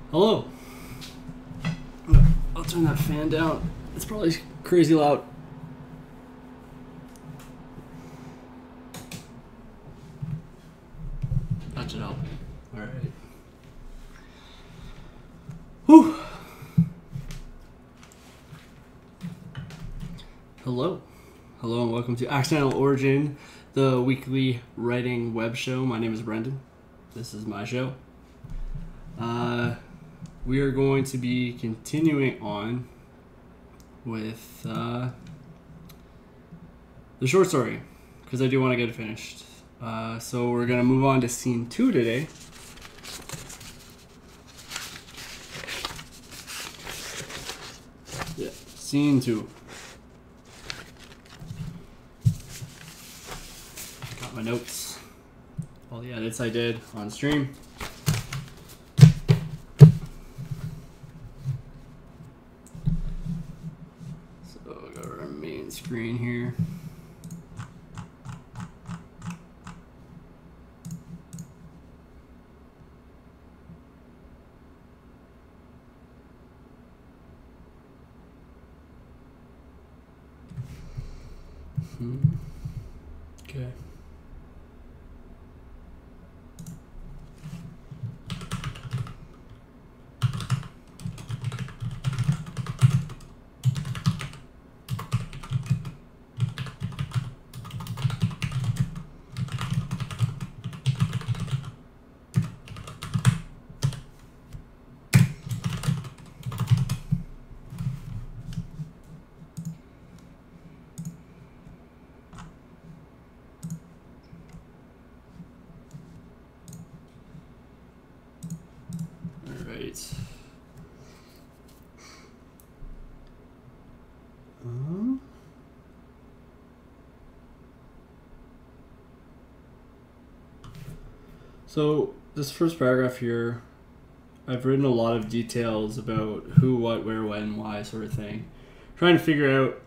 Hello. I'll turn that fan down. It's probably crazy loud. That should help. Alright. Whew. Hello. Hello and welcome to Accidental Origin, the weekly writing web show. My name is Brendan. This is my show. We are going to be continuing on with the short story, because I do want to get it finished. So we're going to move on to scene 2 today. Yeah, scene 2. Got my notes. All the edits I did on stream. Screen here. Okay. So this first paragraph here, I've written a lot of details about who, what, where, when, why sort of thing. Trying to figure out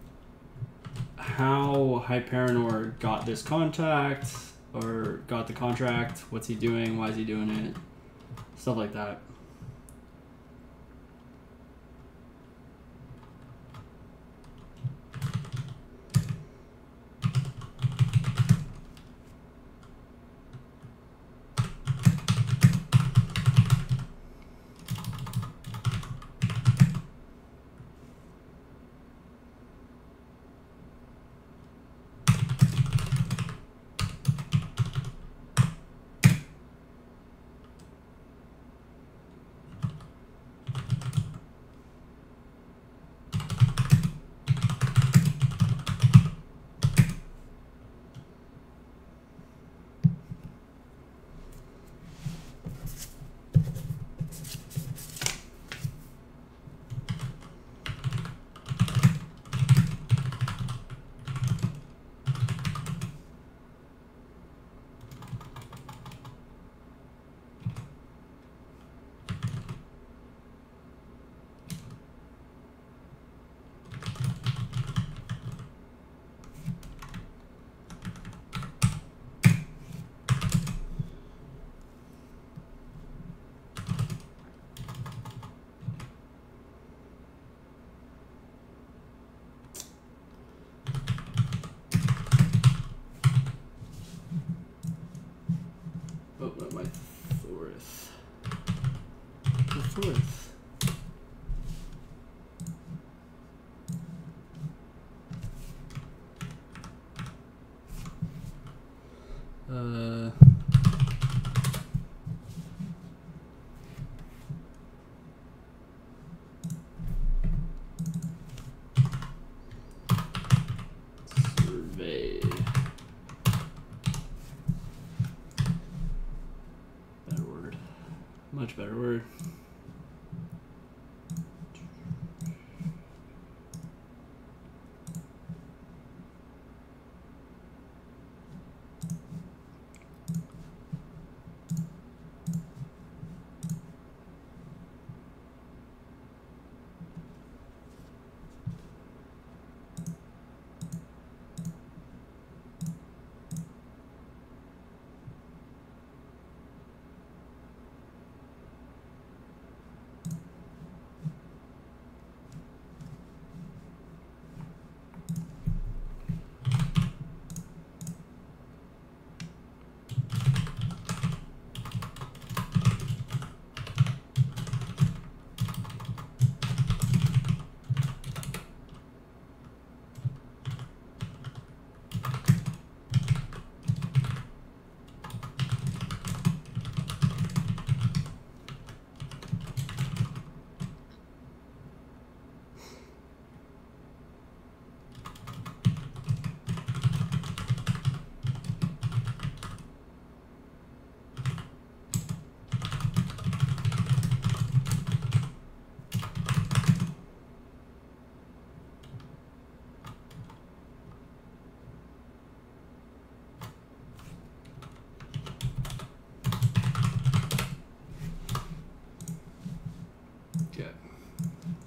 how Hyperenor got this contact, or got the contract, what's he doing, why is he doing it, stuff like that.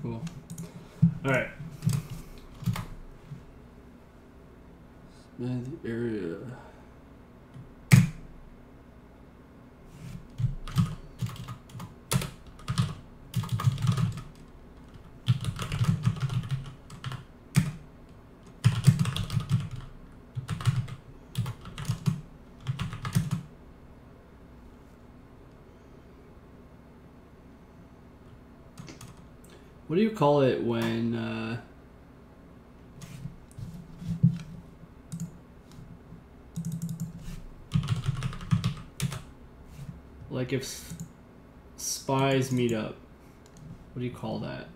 Cool. All right. Man, the area. What do you call it when like if spies meet up? What do you call that?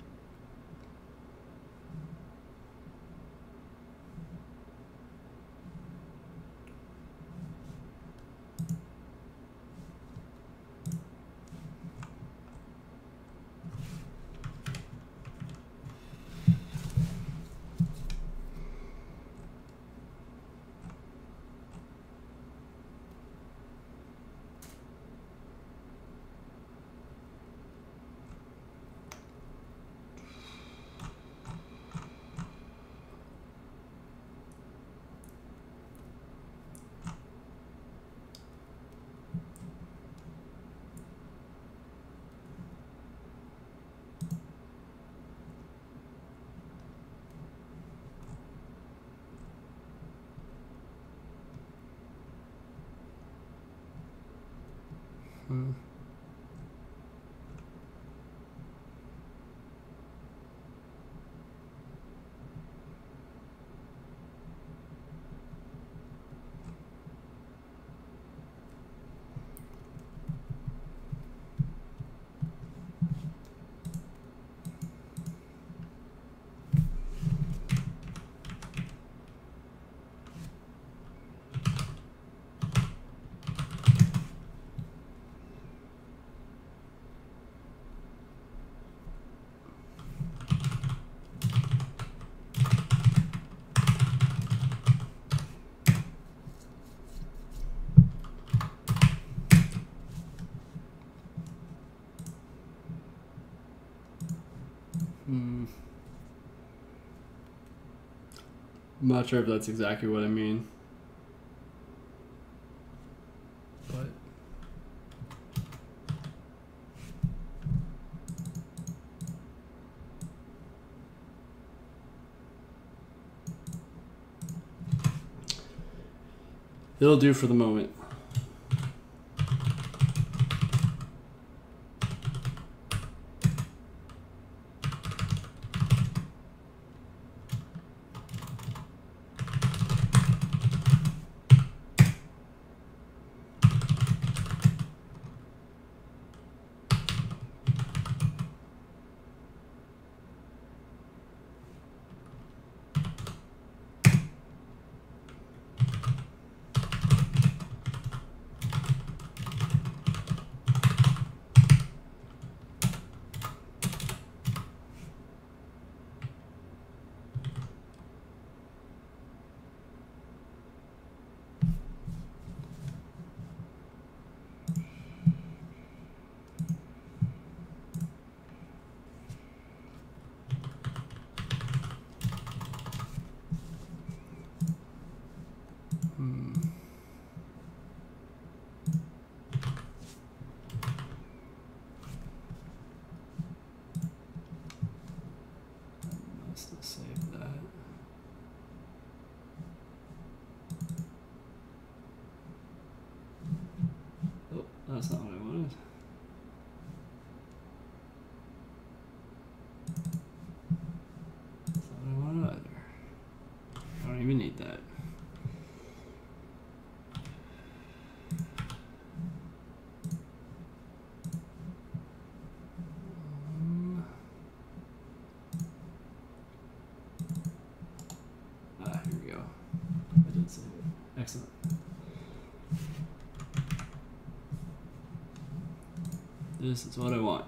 I'm not sure if that's exactly what I mean. But it'll do for the moment. Save that. Oh, that's not what I wanted. That's not what I wanted either. I don't even need that. Here we go. I did save it. Excellent. This is what I want.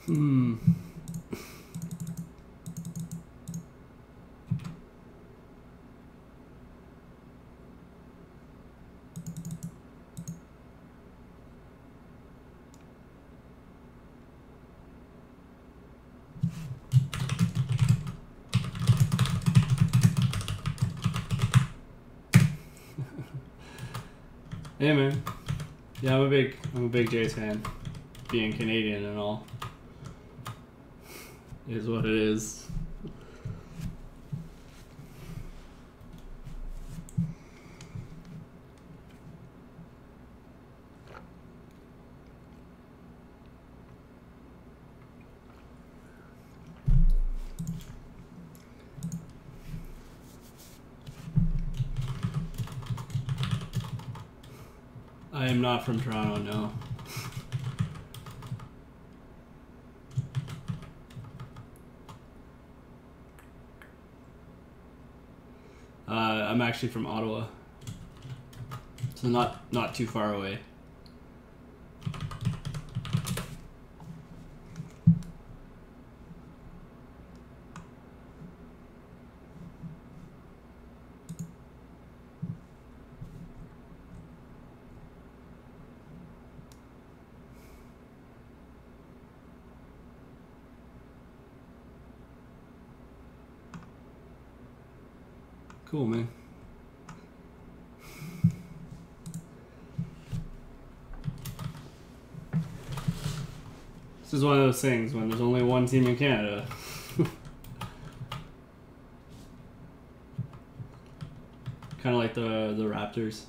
Hmm. Hey man, yeah, I'm a big Jays fan. Being Canadian and all is what it is. I am not from Toronto, no. I'm actually from Ottawa, so not too far away. Cool, man. This is one of those things when there's only one team in Canada. Kind of like the Raptors.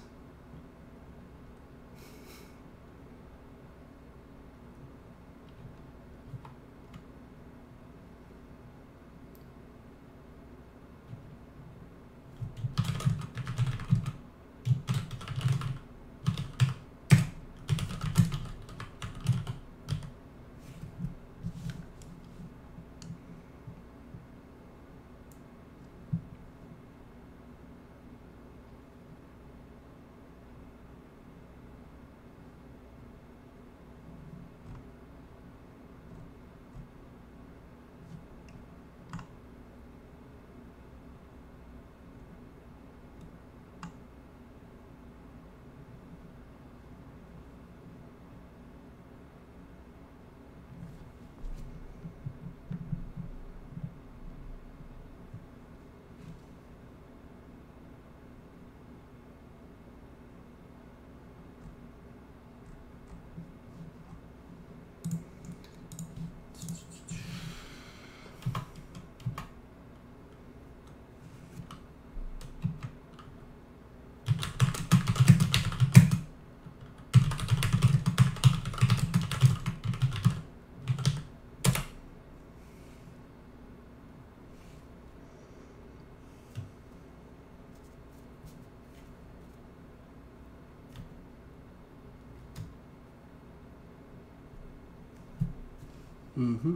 Mm-hmm.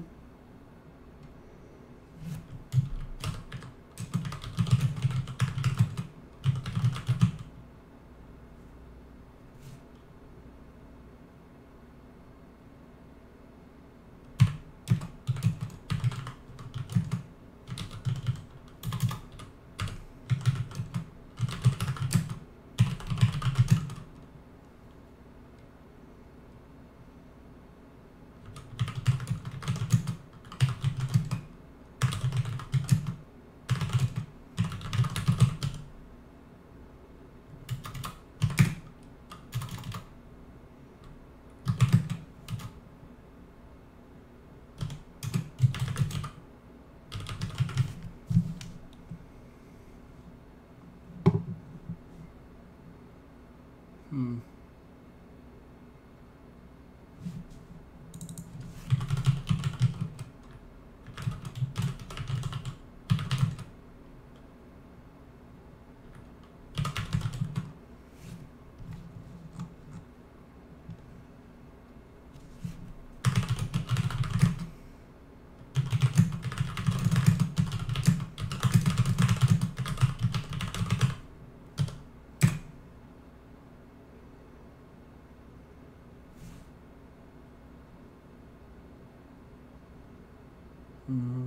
Mm.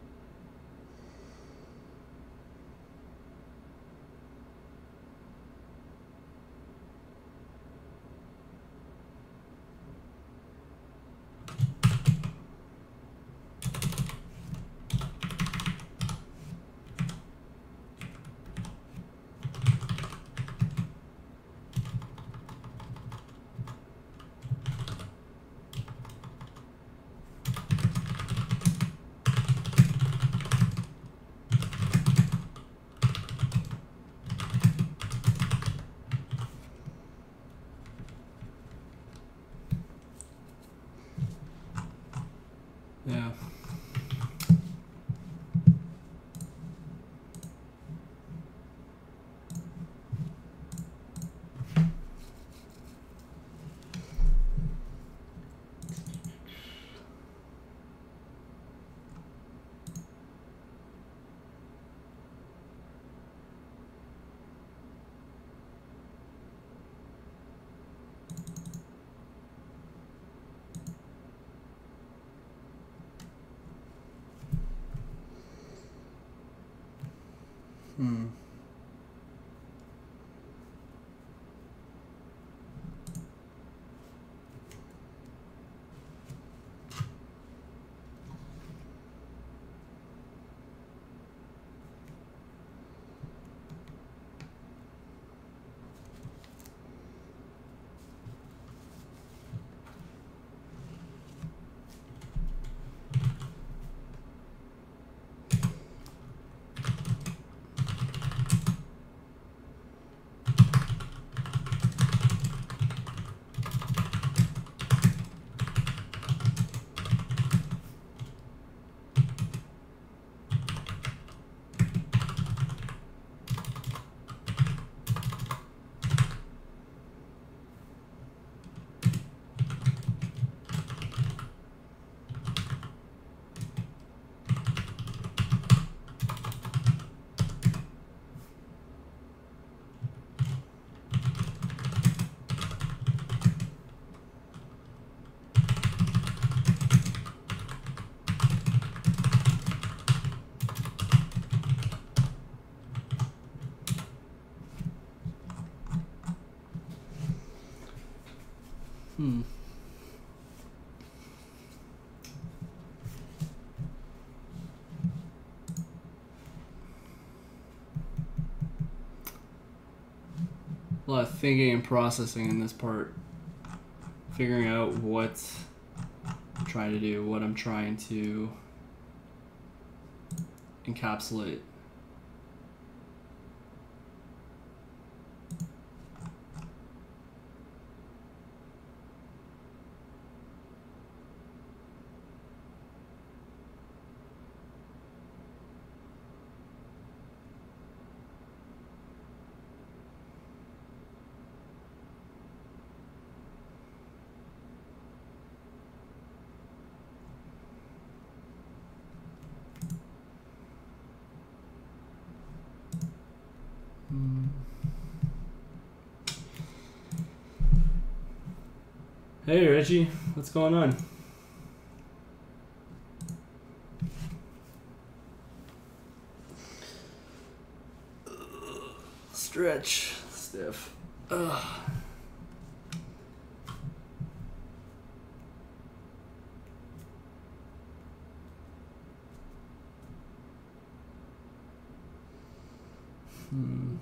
Yeah. Hmm. Hmm. A lot of thinking and processing in this part. Figuring out what I'm trying to do, what I'm trying to encapsulate. Hey Reggie, what's going on? Stretch, stiff. Ugh. Hmm.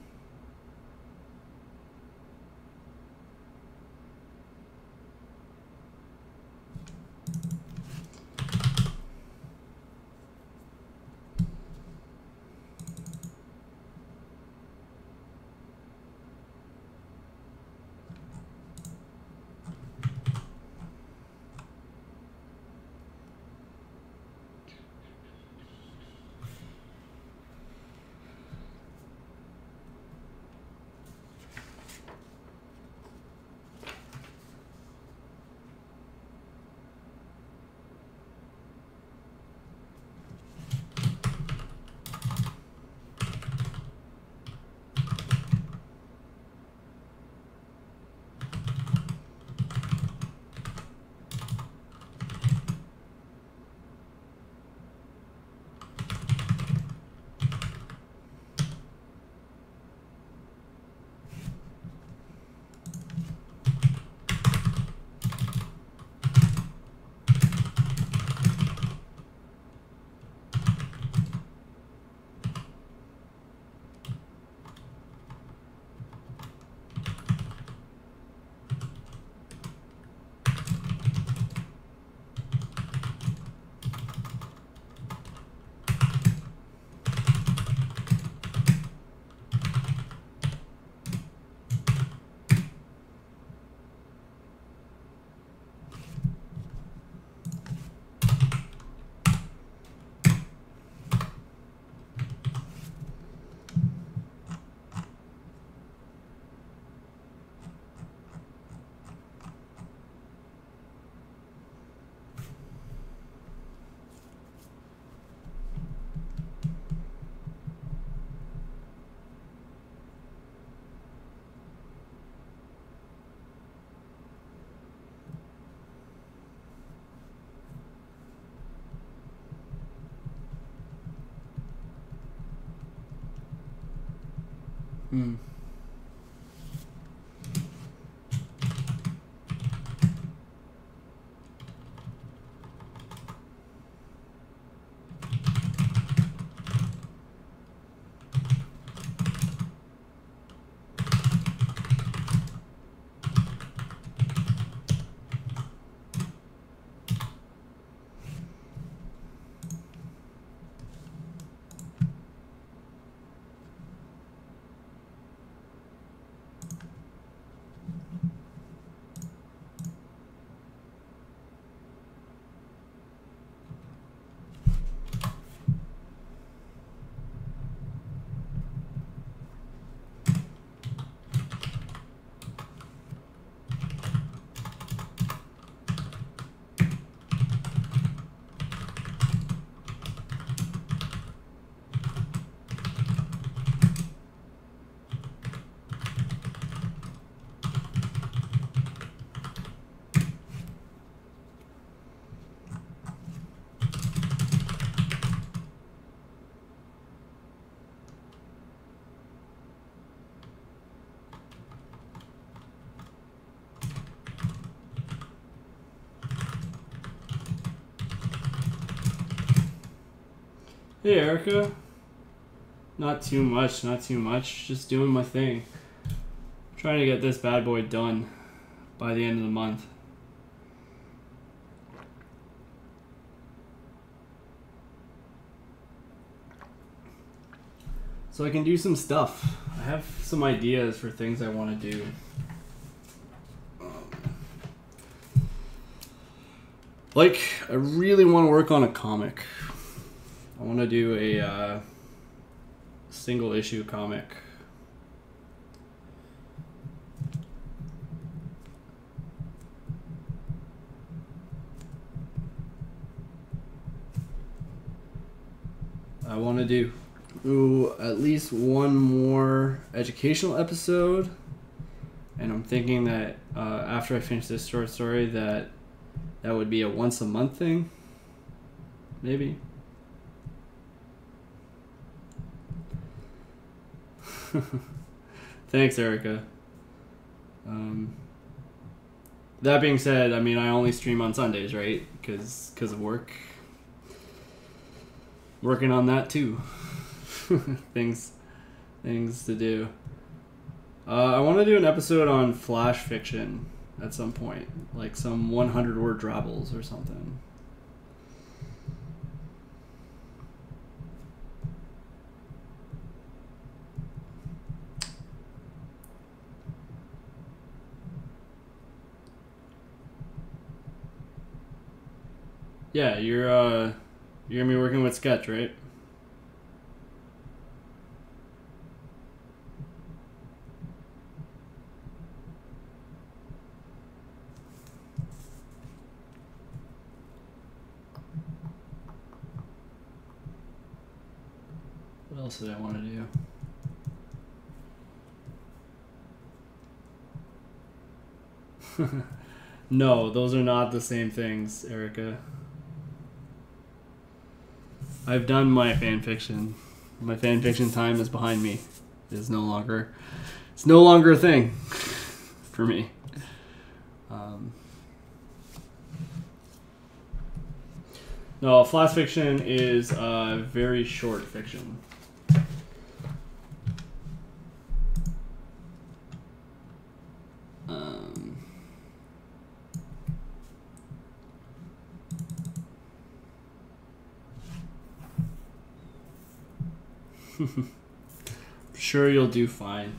Hmm. Hey Erica. Not too much, not too much. Just doing my thing. Trying to get this bad boy done by the end of the month. So I can do some stuff. I have some ideas for things I want to do. Like, I really want to work on a comic. I want to do a single issue comic. I want to do at least one more educational episode, and I'm thinking that after I finish this short story that would be a once a month thing, maybe. Thanks, Erica. That being said, I mean, I only stream on Sundays, right? Because of work. Working on that too. things to do. I want to do an episode on flash fiction at some point, like some 100-word drabbles or something. Yeah, you're gonna be working with Sketch, right? What else did I want to do? No, those are not the same things, Erica. I've done my fan fiction. My fan fiction time is behind me. It's no longer a thing for me. No, flash fiction is very short fiction. Sure, you'll do fine.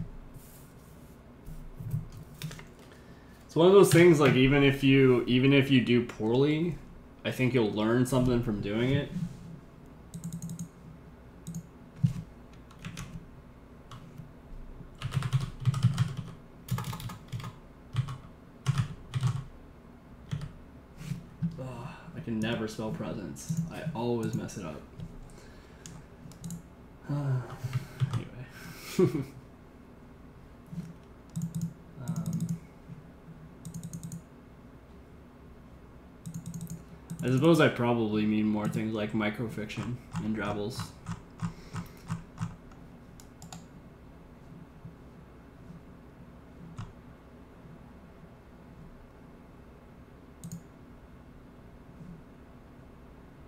It's one of those things, like, even if you do poorly, I think you'll learn something from doing it. Ugh, I can never spell presents. I always mess it up. Anyway. I suppose I probably mean more things like microfiction and drabbles.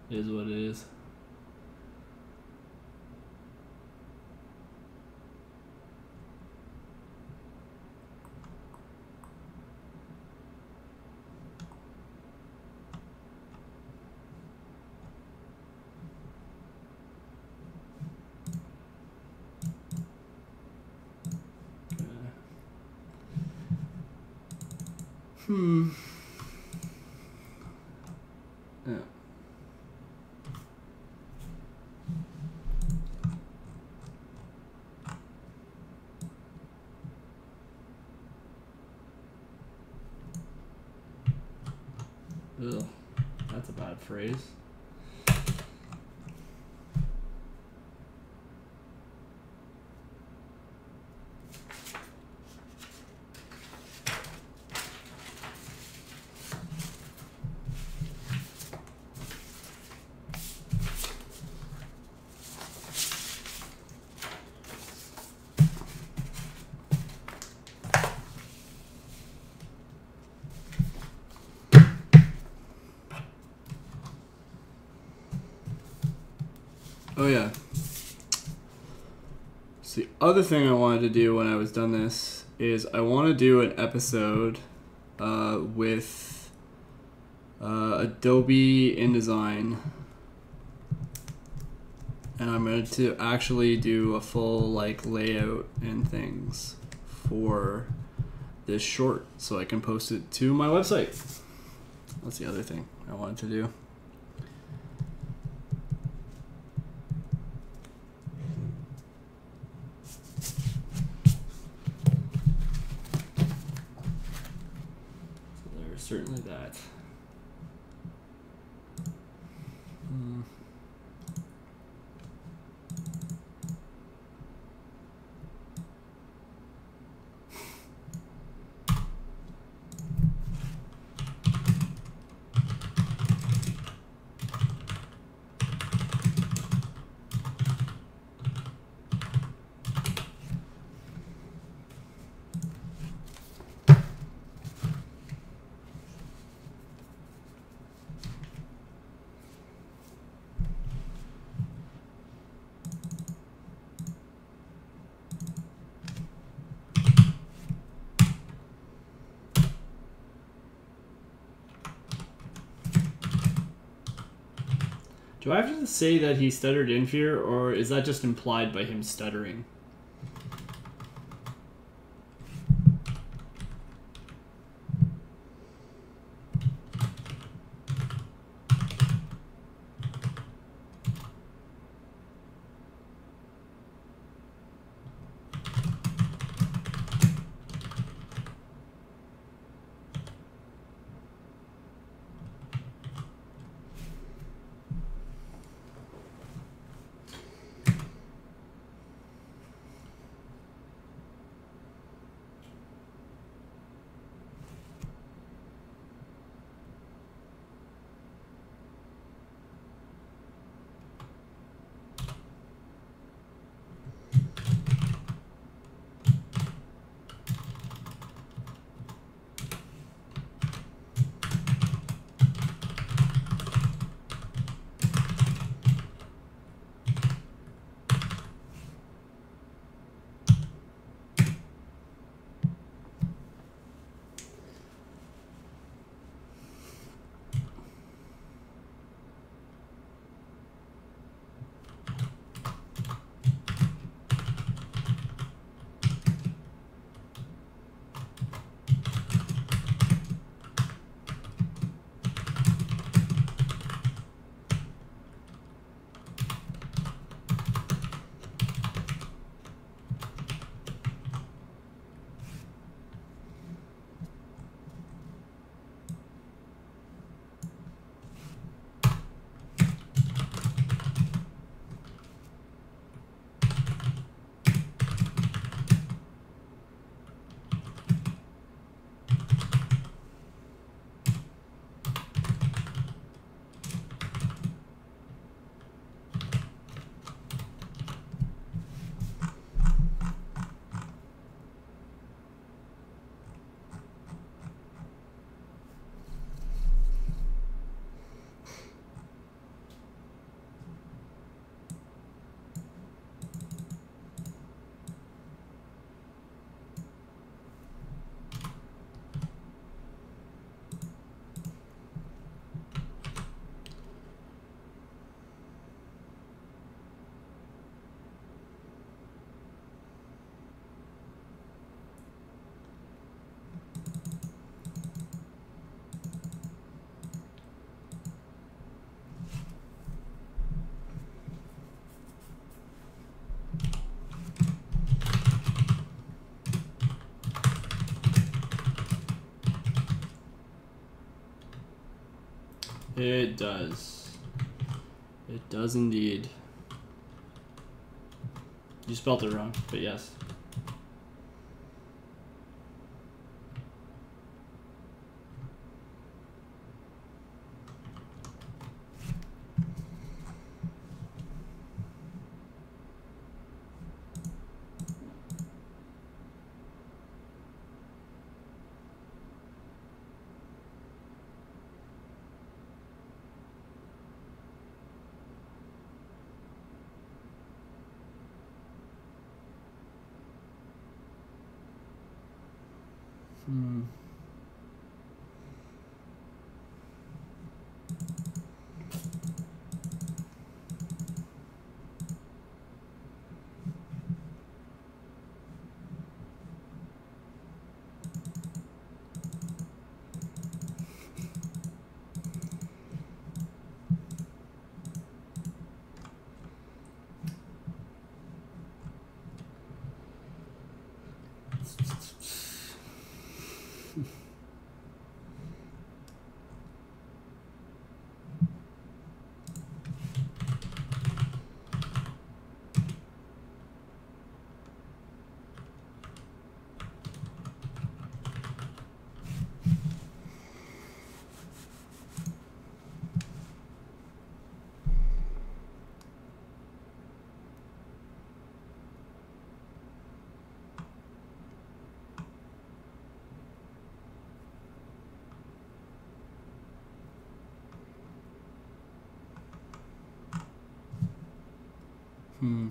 It is what it is. Hmm. Yeah. Ugh. That's a bad phrase. Oh yeah. So the other thing I wanted to do when I was done this is I want to do an episode with Adobe InDesign, and I'm going to actually do a full like layout and things for this short so I can post it to my website. That's the other thing I wanted to do. Certainly that. Do I have to say that he stuttered in fear, or is that just implied by him stuttering? It does. It does indeed. You spelled it wrong, but yes. Hmm.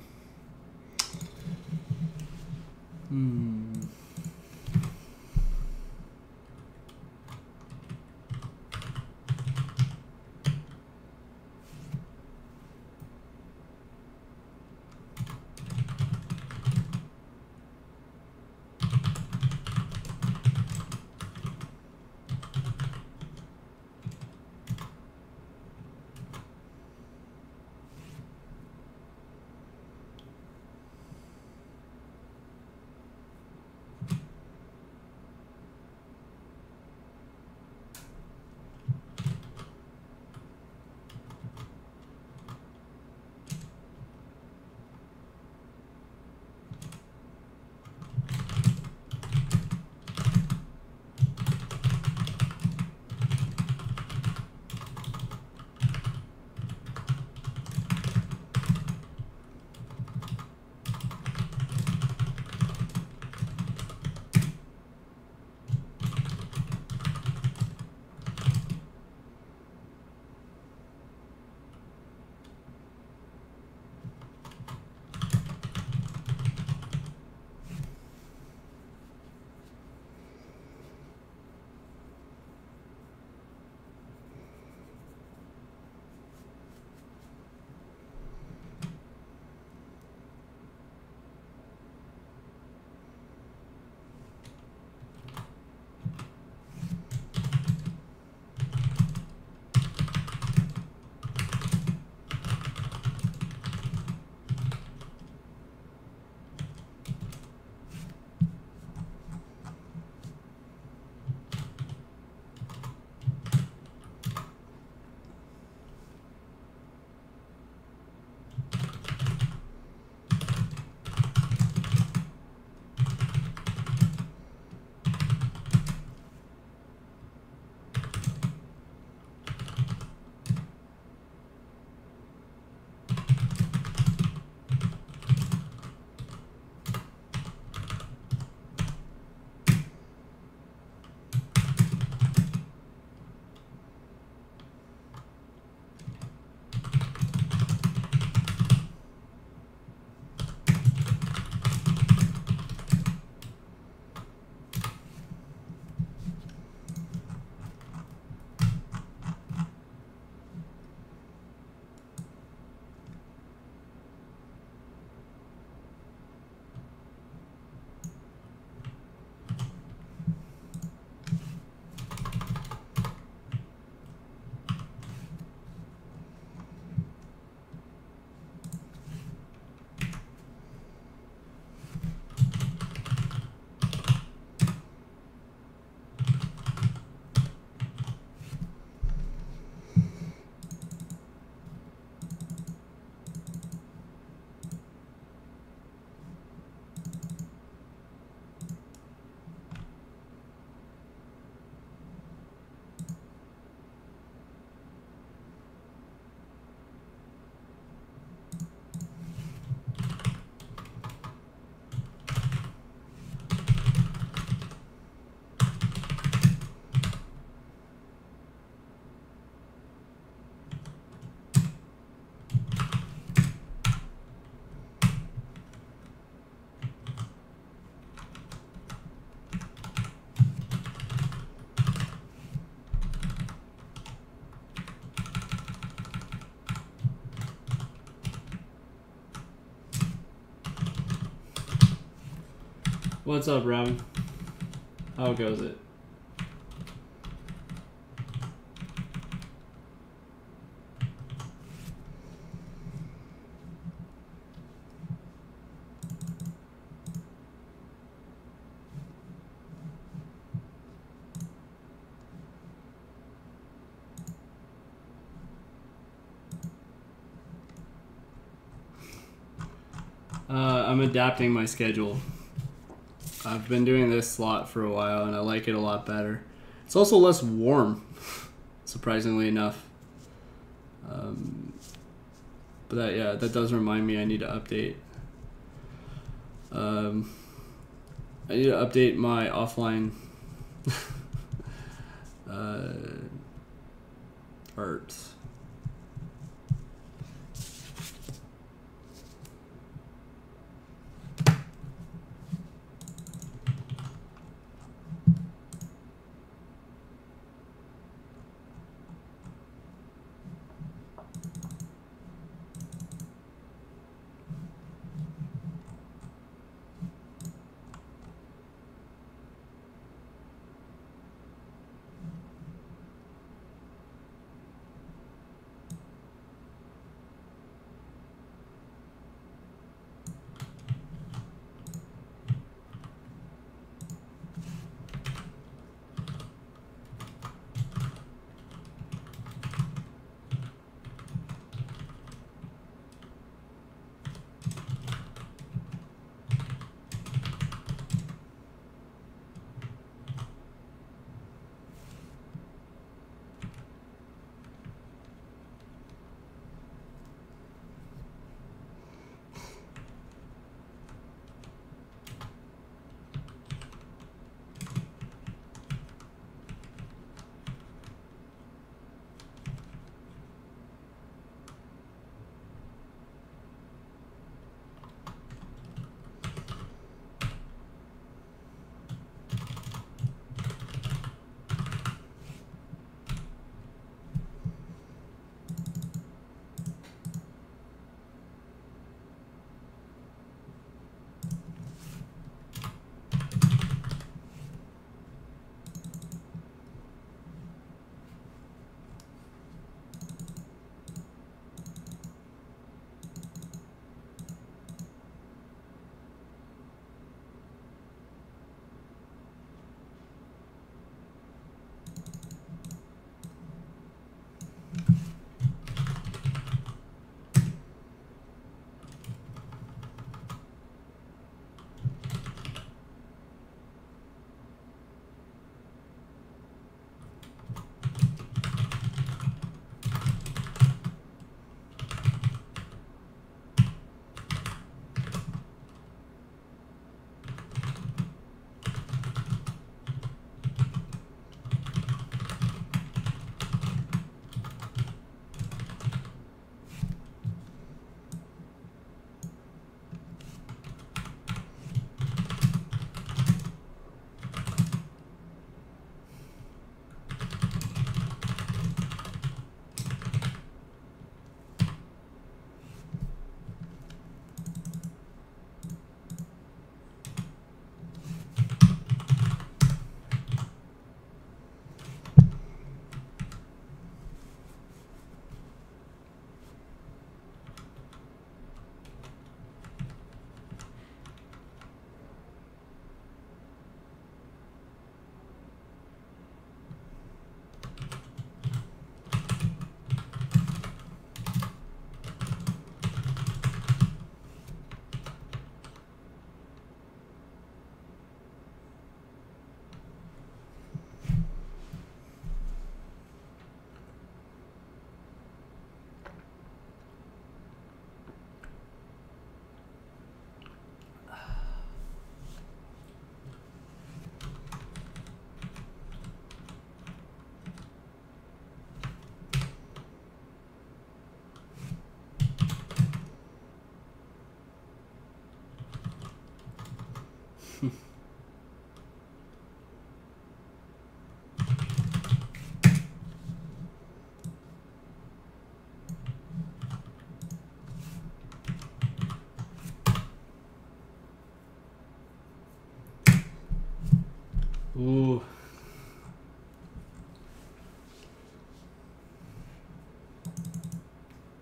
What's up, Robin? How goes it? I'm adapting my schedule. I've been doing this slot for a while and I like it a lot better. It's also less warm, surprisingly enough. But that does remind me I need to update. I need to update my offline art.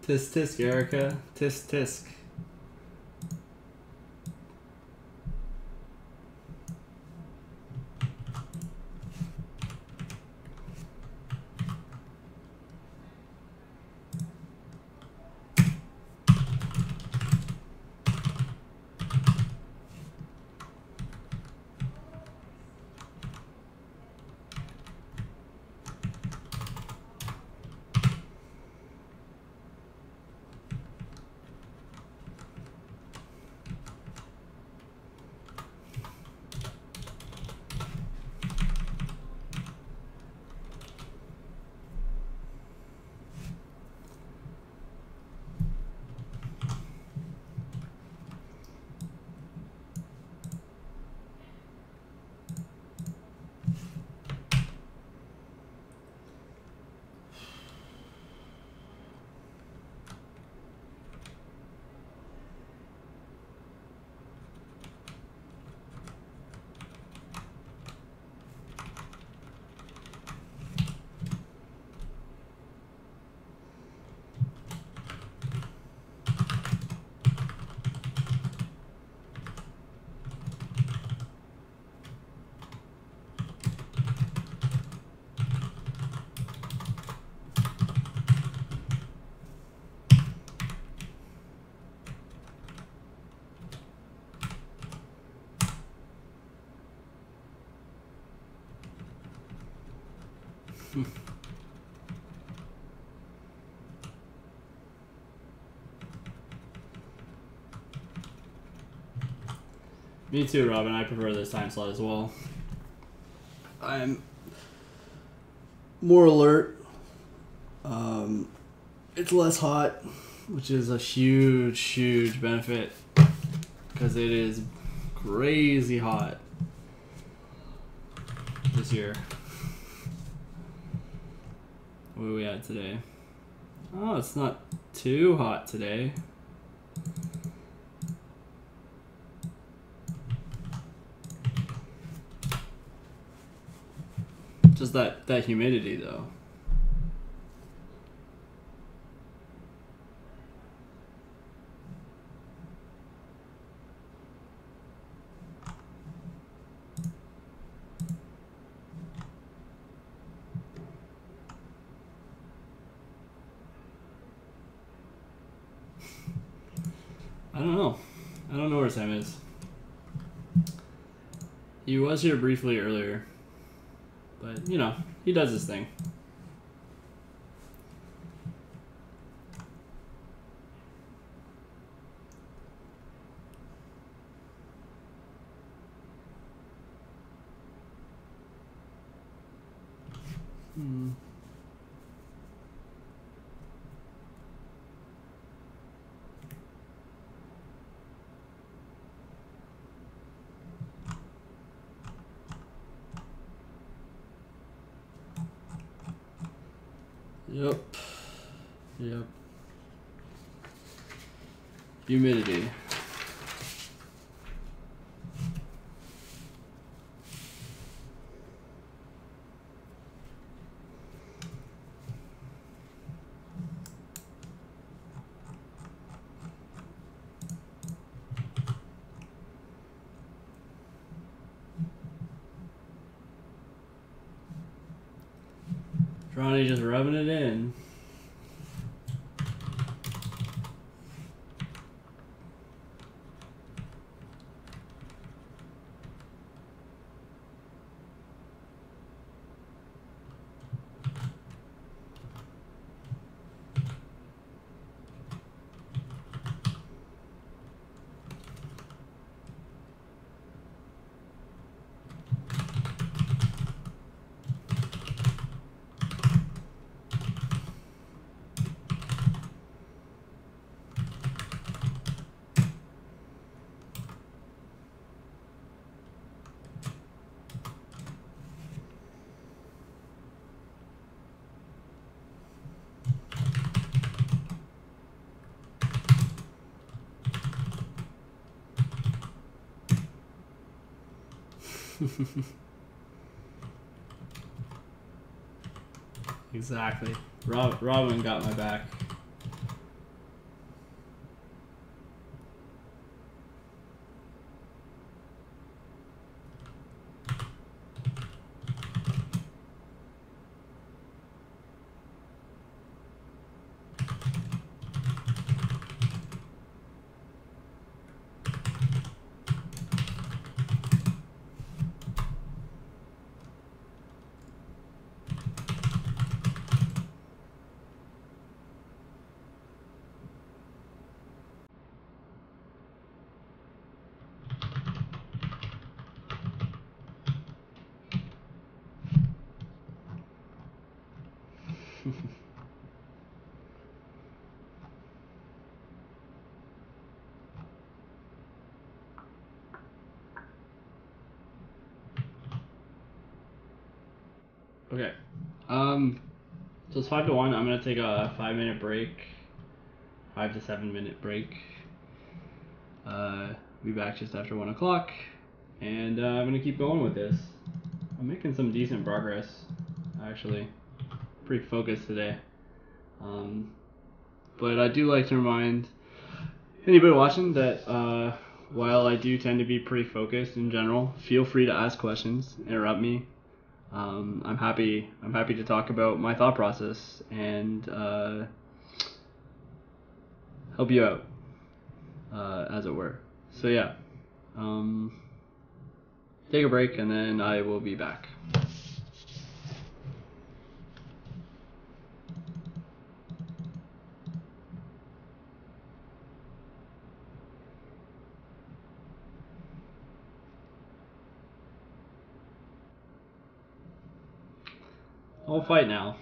Tisk tisk, Erica. Tisk tisk. Me too, Robin. I prefer this time slot as well. I'm more alert. It's less hot, which is a huge, huge benefit because it is crazy hot this year. What are we at today? Oh, it's not too hot today. Just that humidity though. I don't know. I don't know where Sam is. He was here briefly earlier. But, you know, he does his thing. Yep. Yep. Humidity. Ronnie just rubbing it in. Exactly. Robin got my back. Okay. So it's 5 to 1. I'm gonna take a 5 minute break. 5 to 7 minute break. Be back just after 1 o'clock, and I'm gonna keep going with this. I'm making some decent progress, actually. Pretty focused today. But I do like to remind anybody watching that while I do tend to be pretty focused in general, feel free to ask questions, interrupt me. I'm happy to talk about my thought process and help you out, as it were. So yeah, take a break and then I will be back. I'll fight now.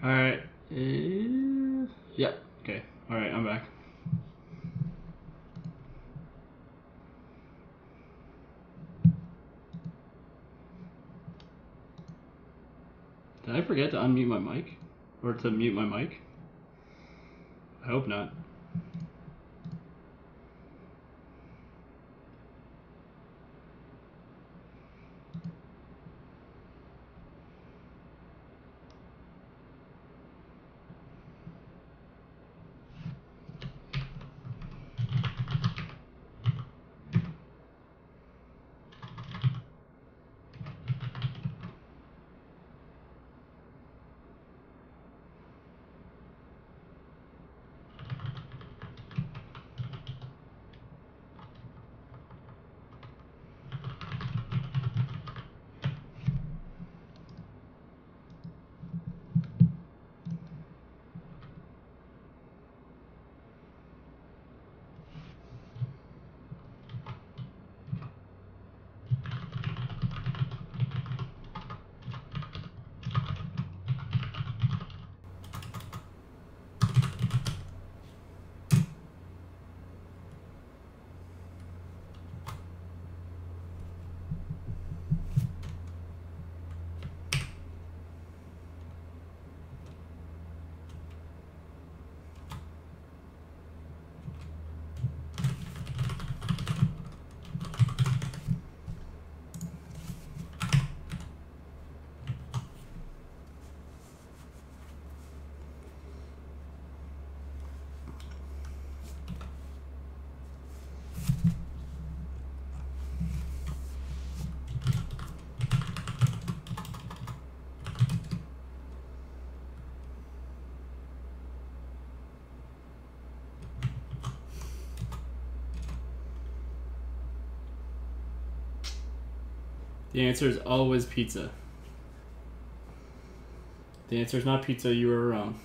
Alright. Yep. Okay. Alright, I'm back. Did I forget to unmute my mic? Or to mute my mic? I hope not. The answer is always pizza. The answer is not pizza, you were wrong.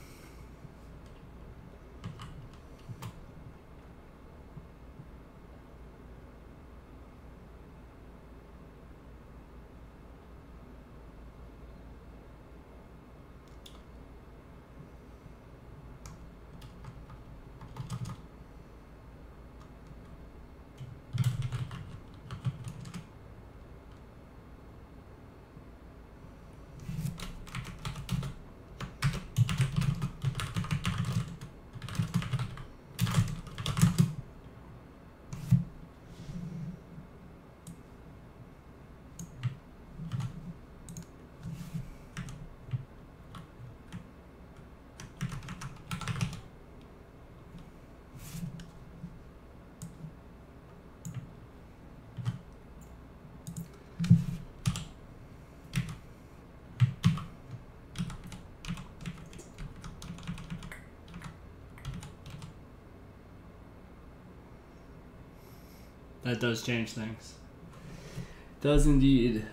That does change things. Does indeed.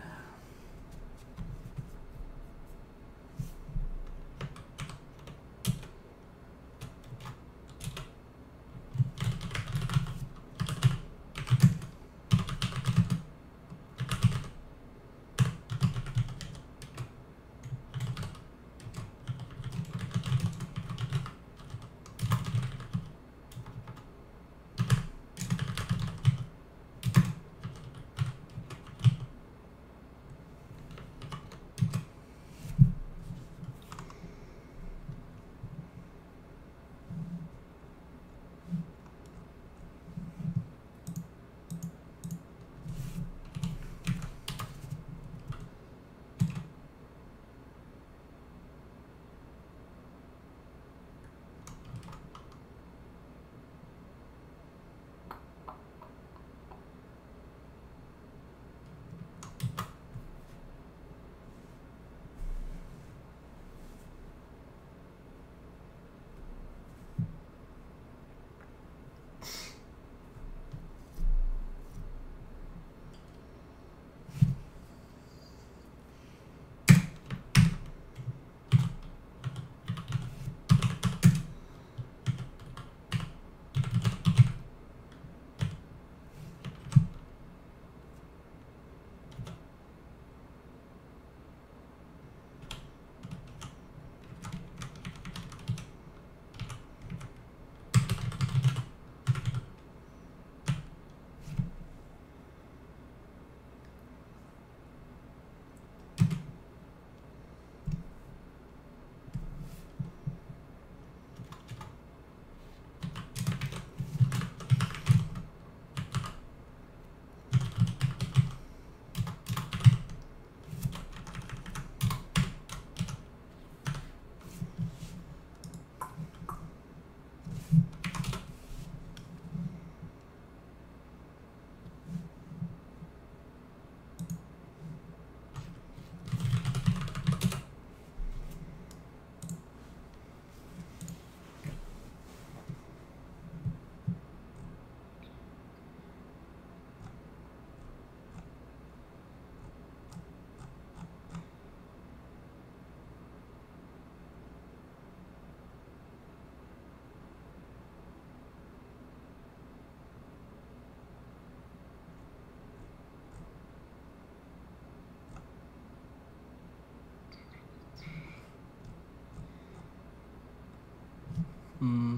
Hmm.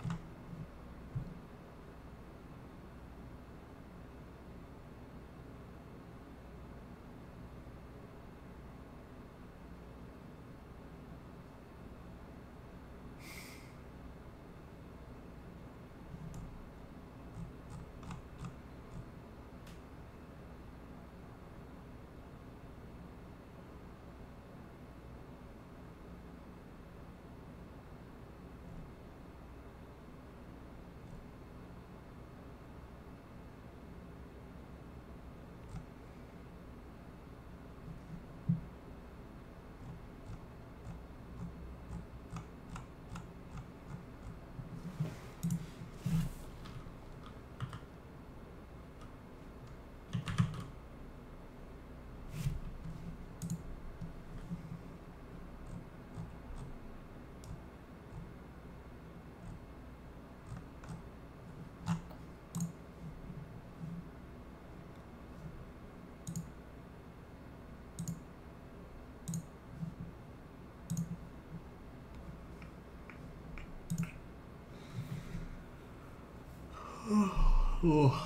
Oh.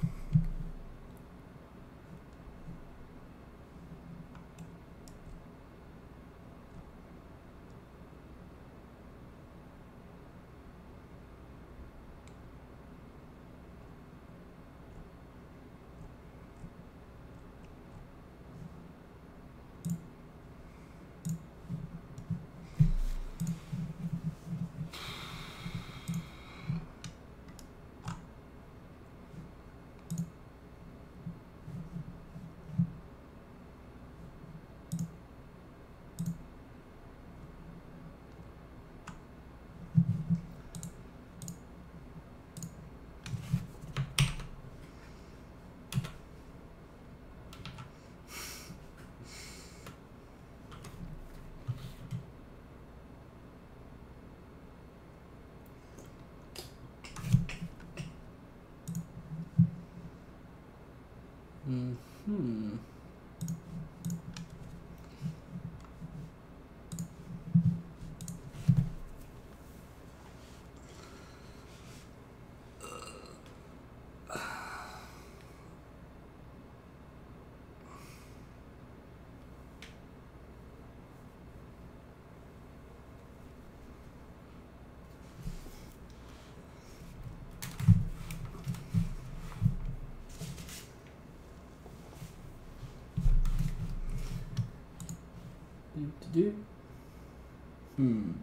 Hmm. Do. Hmm.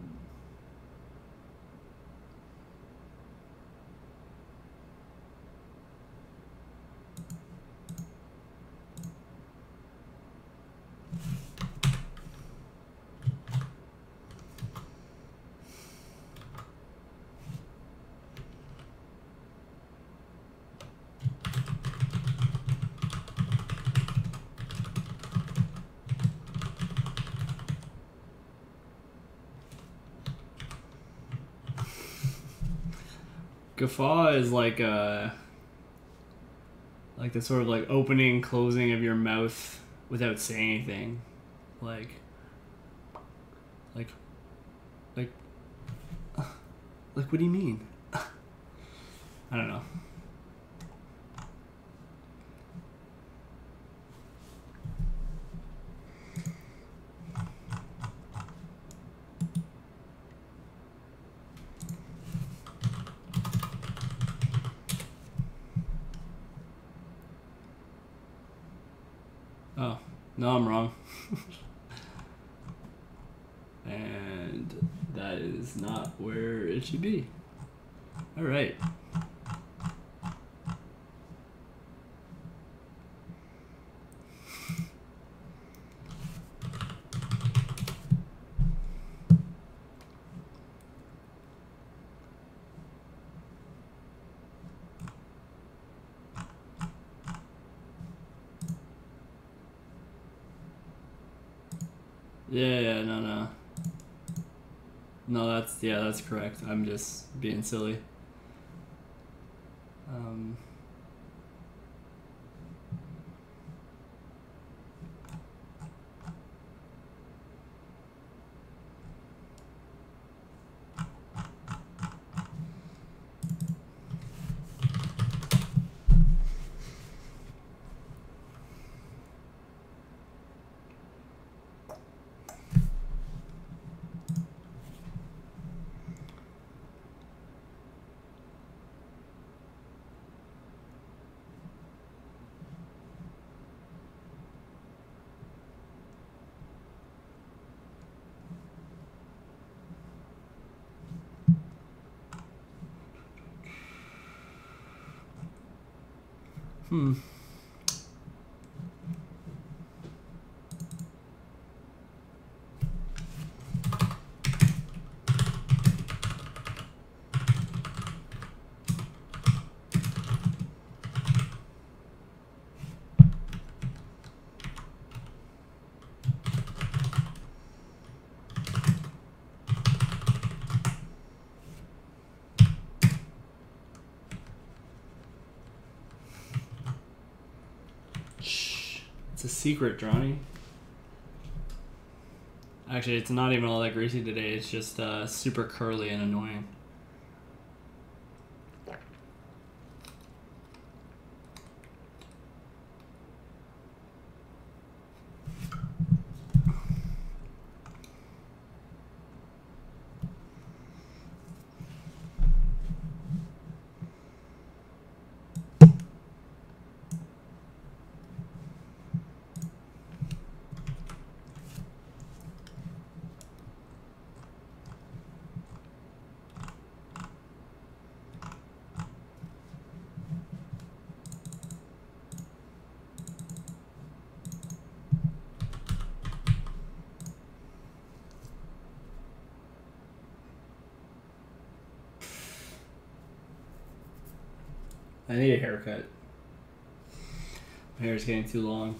Guffaw is like the sort of like opening, closing of your mouth without saying anything, like, like, like, like. What do you mean? I don't know. Oh, no, I'm wrong. And that is not where it should be. All right. Yeah, no. No, that's correct. I'm just being silly. Um, Hmm. It's a secret, Drawny. Actually, it's not even all that greasy today. It's just super curly and annoying. I need a haircut. My hair is getting too long.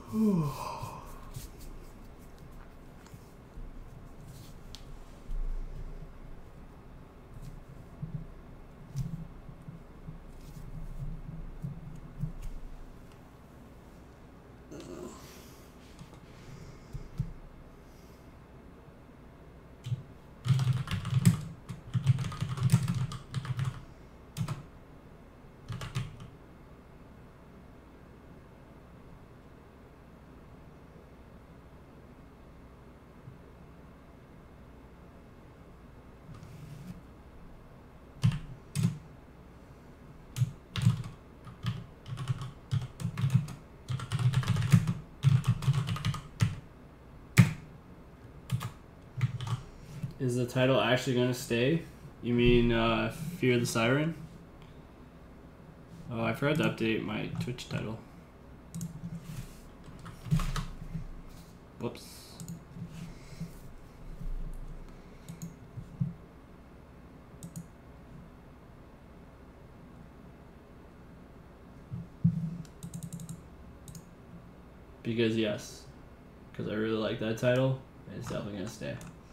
Is the title actually going to stay? You mean Fear the Siren? Oh, I forgot to update my Twitch title. Whoops. Because yes, because I really like that title, it's definitely going to stay.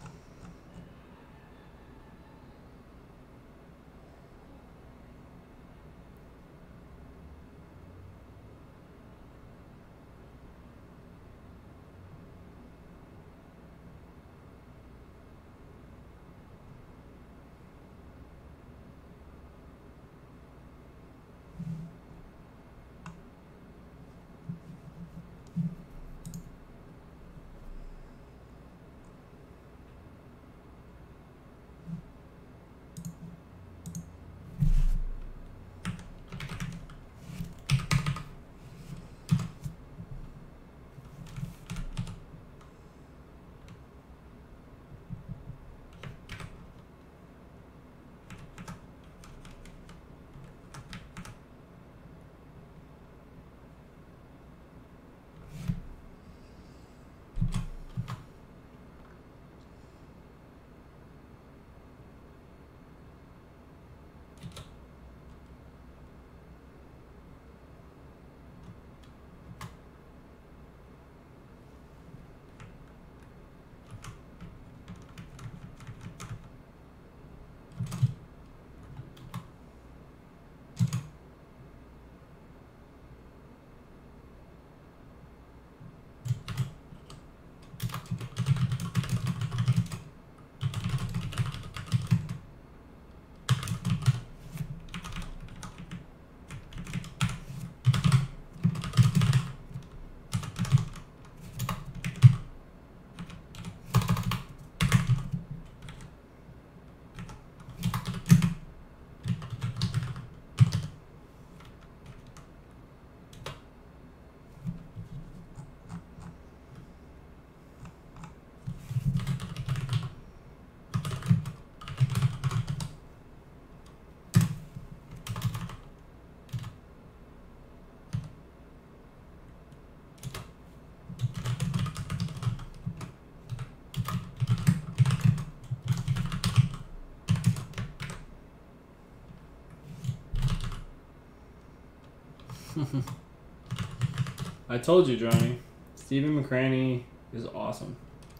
I told you, Johnny. Stephen McCraney is awesome.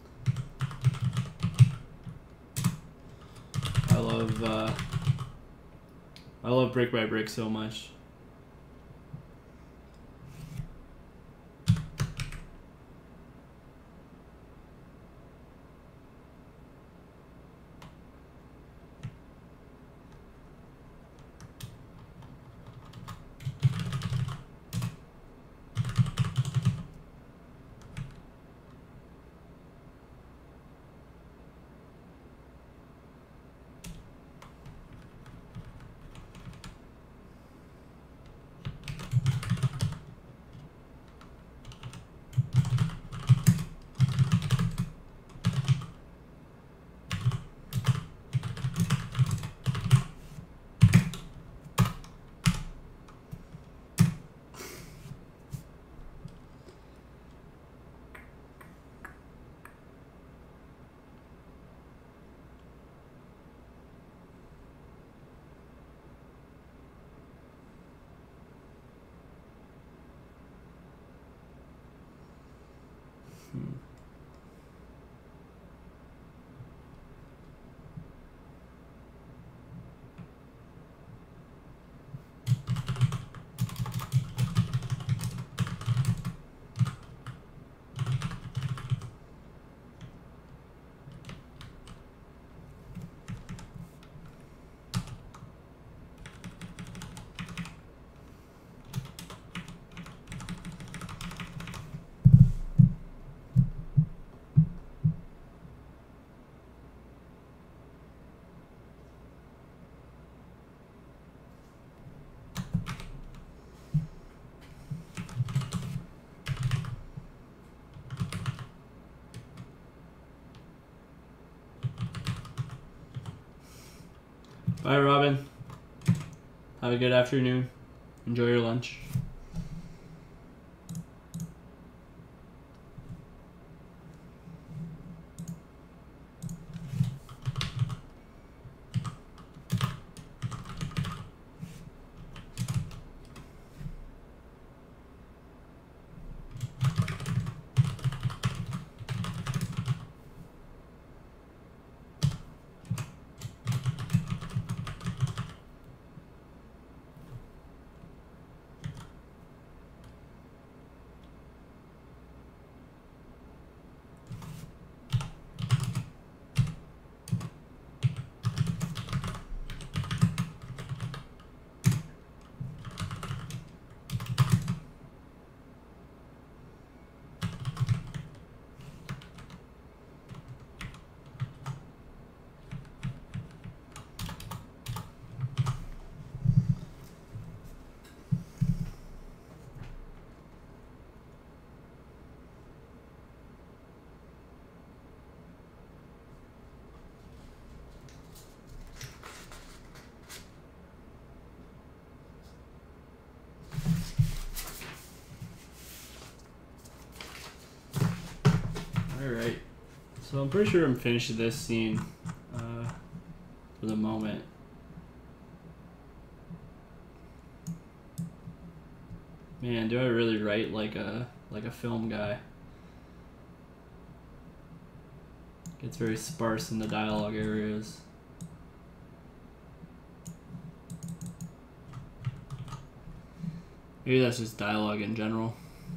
I love Brick by Brick so much. Bye, Robin. Have a good afternoon. Enjoy your lunch. Alright, so I'm pretty sure I'm finished with this scene for the moment. Man, do I really write like a film guy? Gets very sparse in the dialogue areas. Maybe that's just dialogue in general.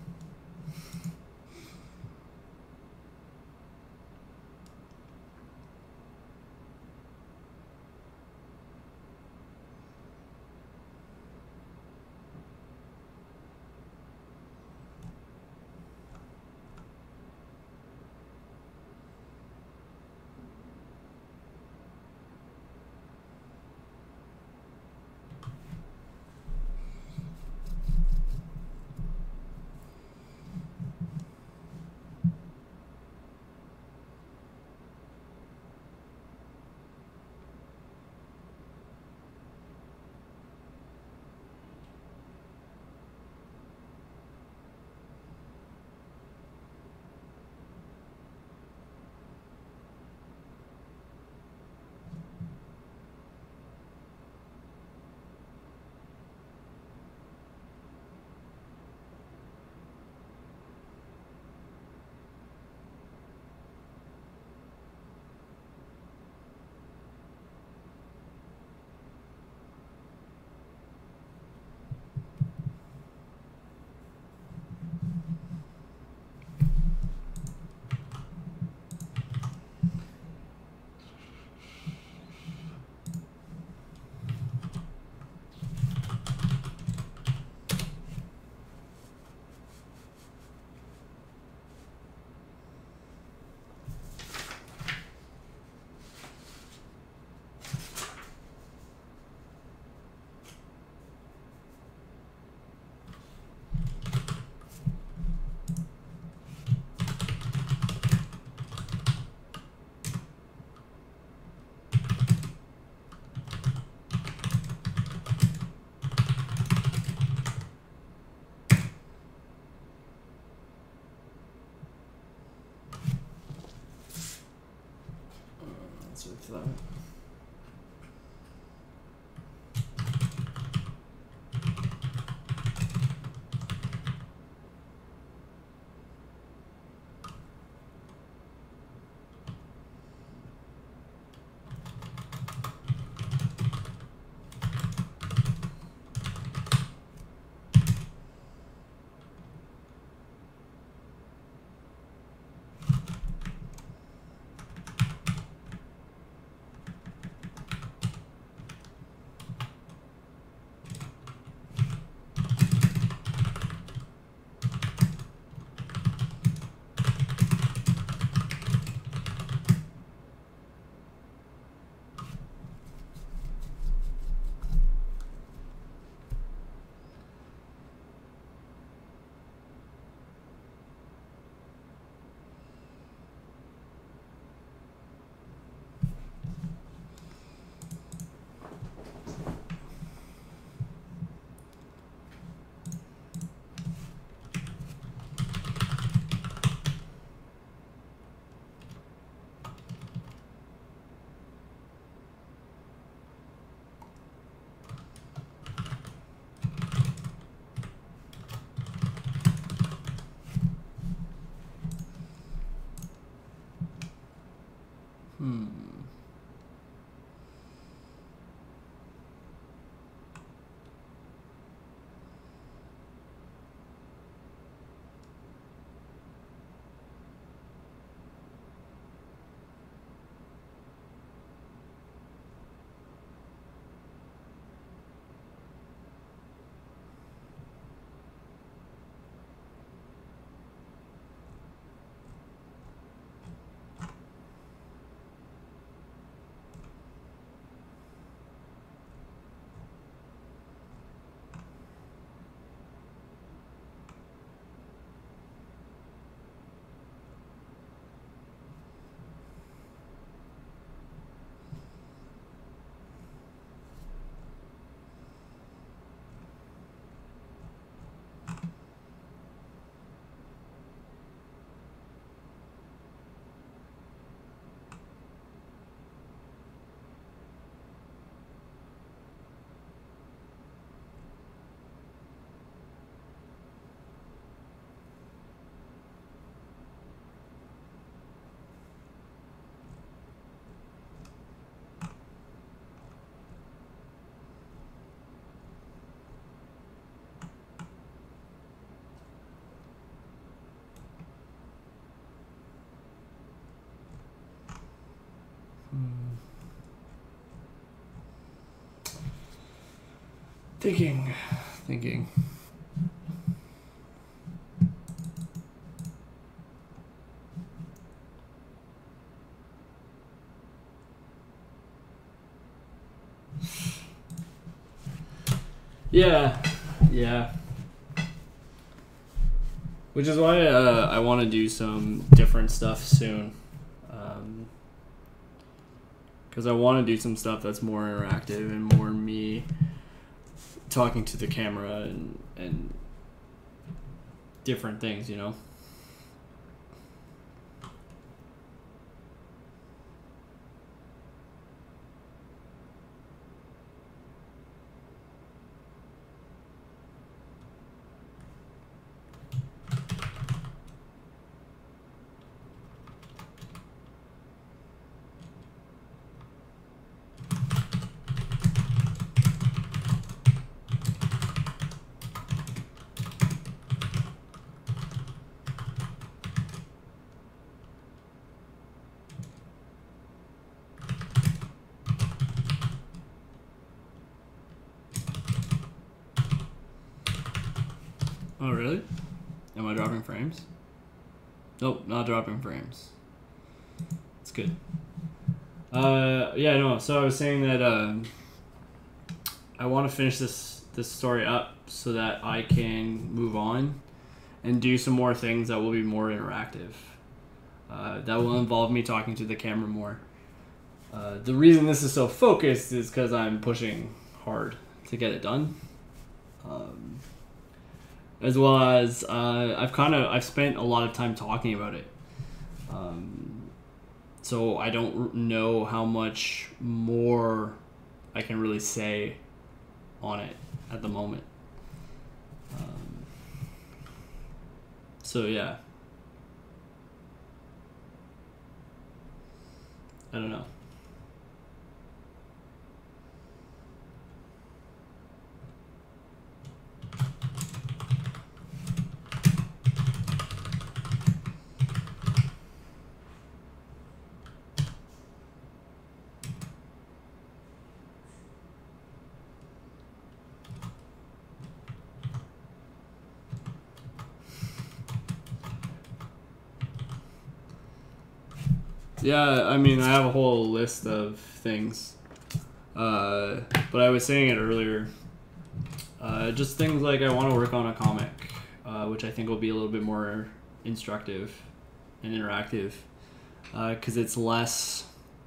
With that. Thinking. Yeah. Which is why I want to do some different stuff soon. Because I want to do some stuff that's more interactive and more me talking to the camera and different things, you know? Oh, really? Am I dropping frames? Nope, not dropping frames. It's good. Yeah, no. So I was saying that I want to finish this story up so that I can move on and do some more things that will be more interactive. That will involve me talking to the camera more. The reason this is so focused is because I'm pushing hard to get it done. As well as I've spent a lot of time talking about it. So I don't know how much more I can really say on it at the moment. So yeah. I don't know. Yeah, I mean, I have a whole list of things. But I was saying it earlier. Just things like I want to work on a comic, which I think will be a little bit more instructive and interactive. Because it's less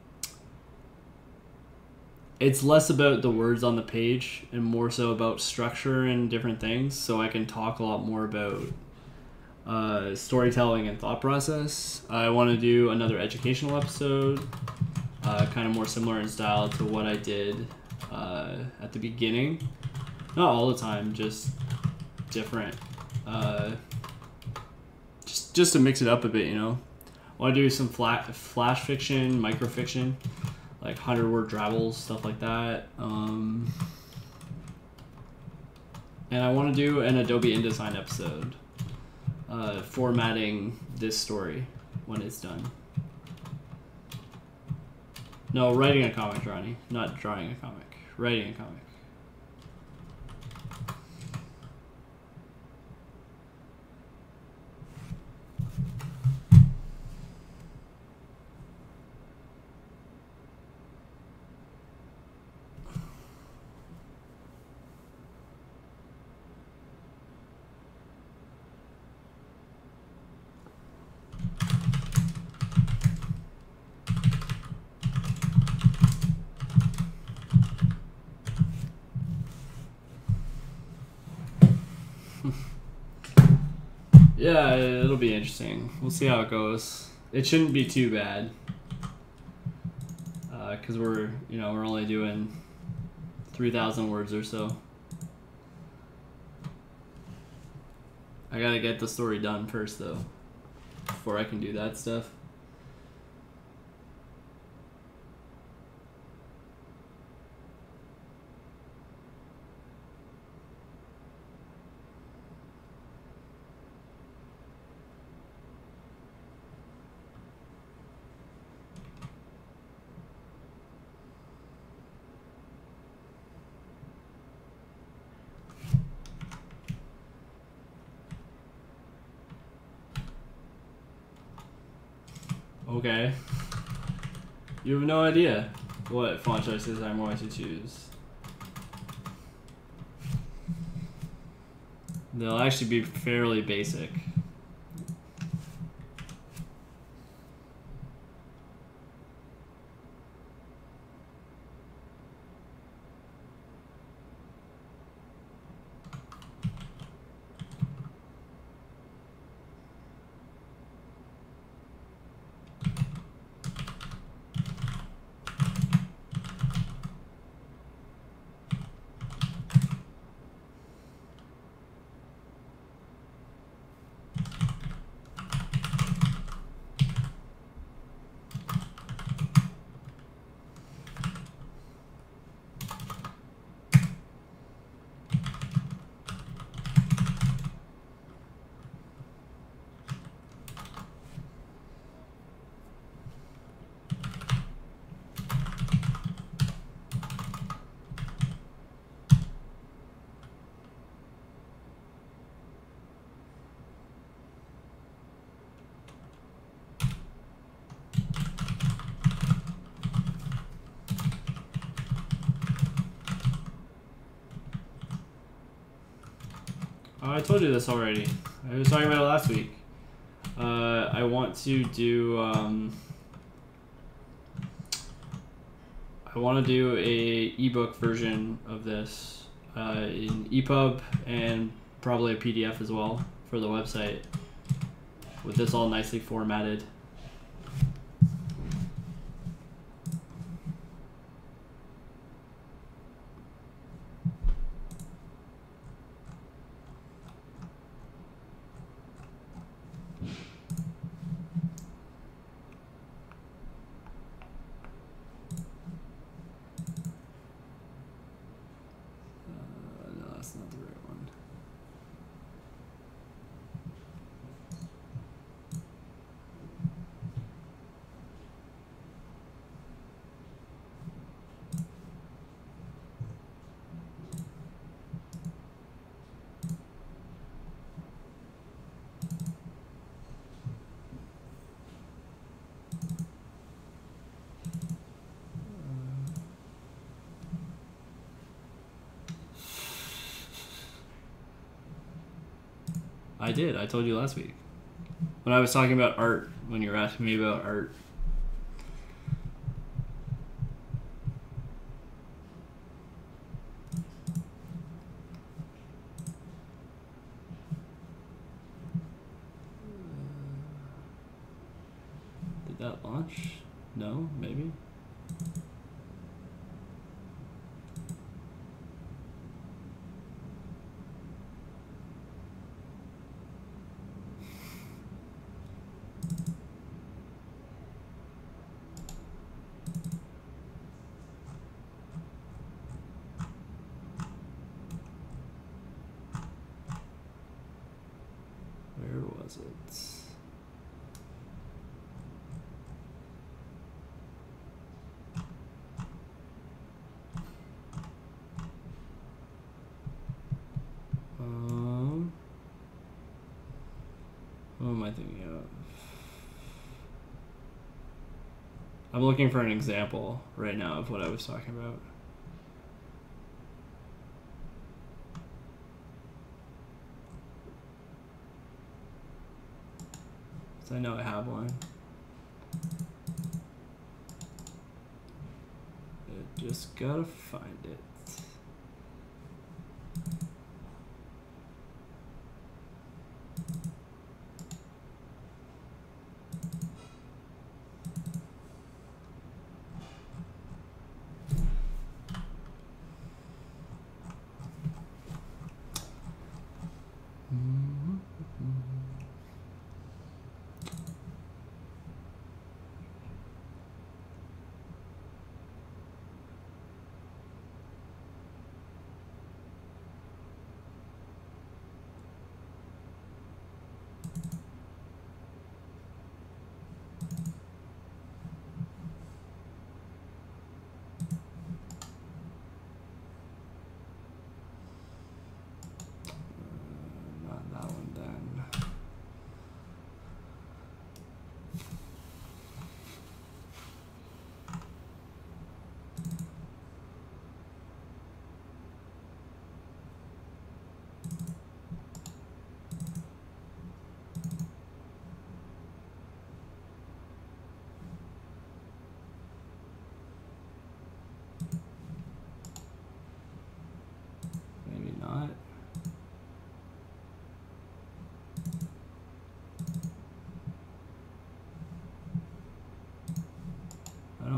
about the words on the page and more so about structure and different things. So I can talk a lot more about storytelling and thought process. I want to do another educational episode, kind of more similar in style to what I did at the beginning. Not all the time, just different. Just to mix it up a bit, you know. I want to do some flash fiction, microfiction, like 100-word travels, stuff like that. And I want to do an Adobe InDesign episode. Formatting this story when it's done. No, writing a comic, Ronnie. Not drawing a comic. Writing a comic. Yeah, it'll be interesting. We'll see how it goes. It shouldn't be too bad, because we're only doing 3,000 words or so. I gotta get the story done first, though, before I can do that stuff. Okay. You have no idea what font choices I'm going to choose. They'll actually be fairly basic. Oh, I told you this already. I was talking about it last week. I want to do I want to do a ebook version of this in EPUB and probably a PDF as well for the website, with this all nicely formatted. No, that's not the right one. I did. I told you last week. When I was talking about art, when you were asking me about art. Did that launch? No? Maybe? Where was it? What am I thinking of? I'm looking for an example right now of what I was talking about. So I know I have one. I just gotta find it.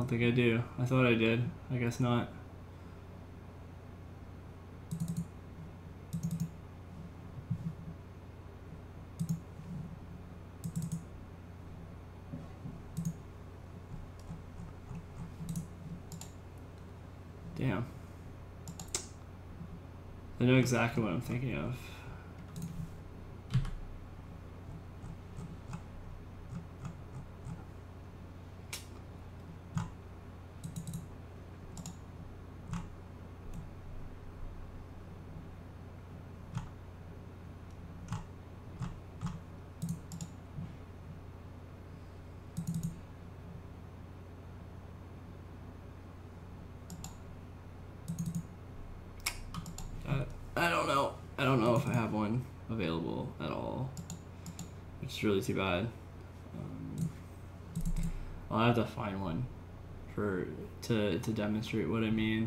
don't think I do. I thought I did. I guess not. Damn. I know exactly what I'm thinking of. I don't know if I have one available at all, which is really too bad. I'll have to find one to demonstrate what I mean.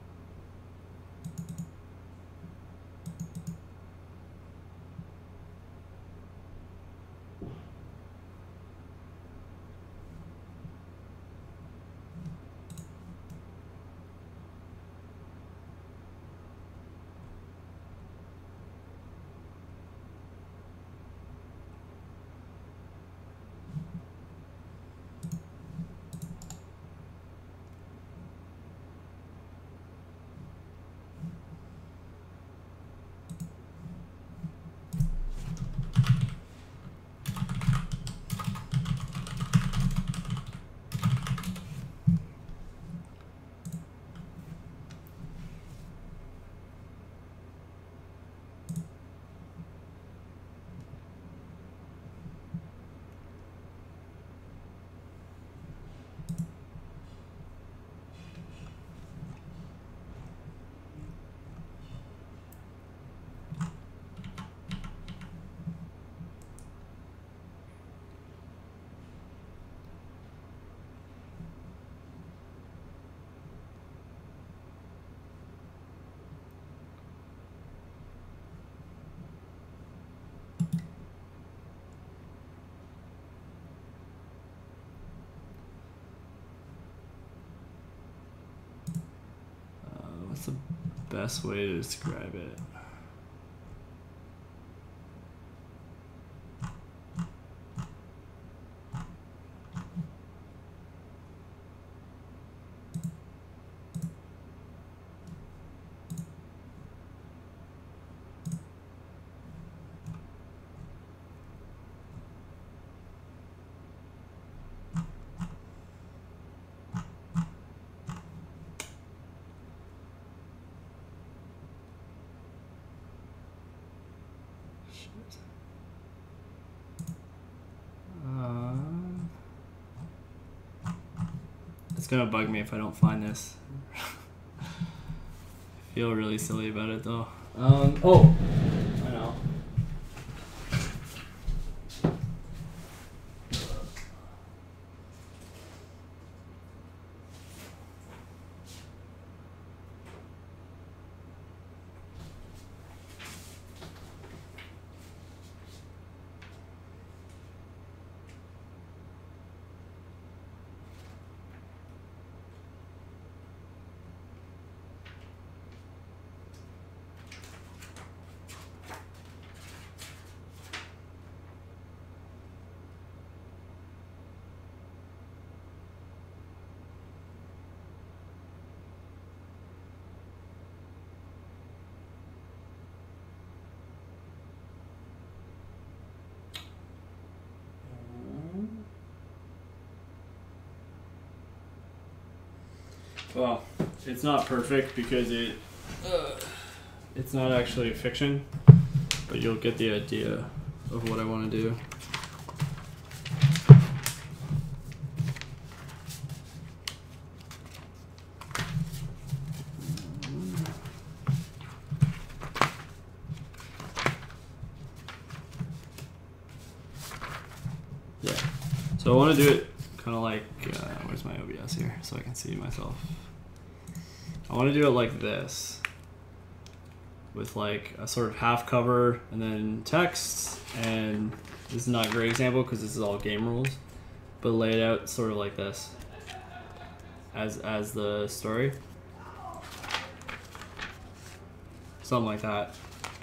What's the best way to describe it? It's gonna bug me if I don't find this. I feel really silly about it though. Oh, I know. Well, it's not perfect because it's not actually fiction, but you'll get the idea of what I want to do. Yeah, so I want to do it kind of like, where's my OBS here so I can see myself. I want to do it like this, with like a sort of half cover and then text, and this is not a great example because this is all game rules, but lay it out sort of like this. as the story. Something like that.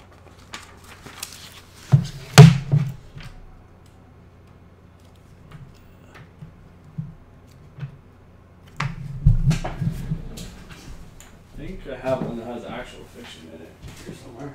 I think I have one that has actual fiction in it here somewhere.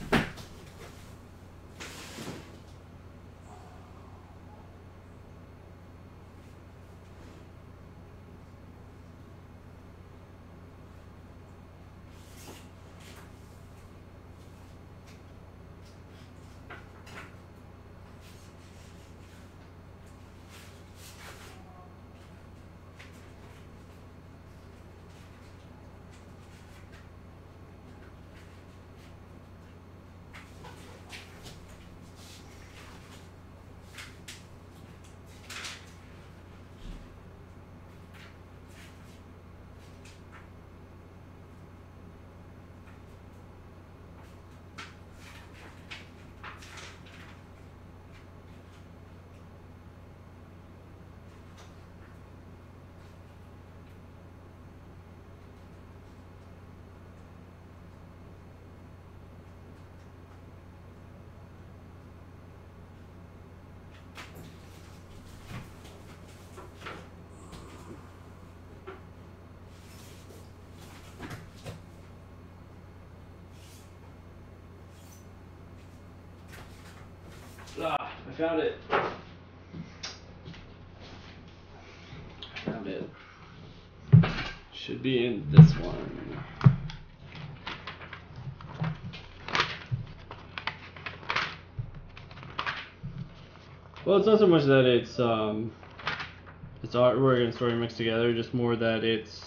Ah, I found it. I found it. Should be in this one. Well, it's not so much that it's artwork and story mixed together, just more that it's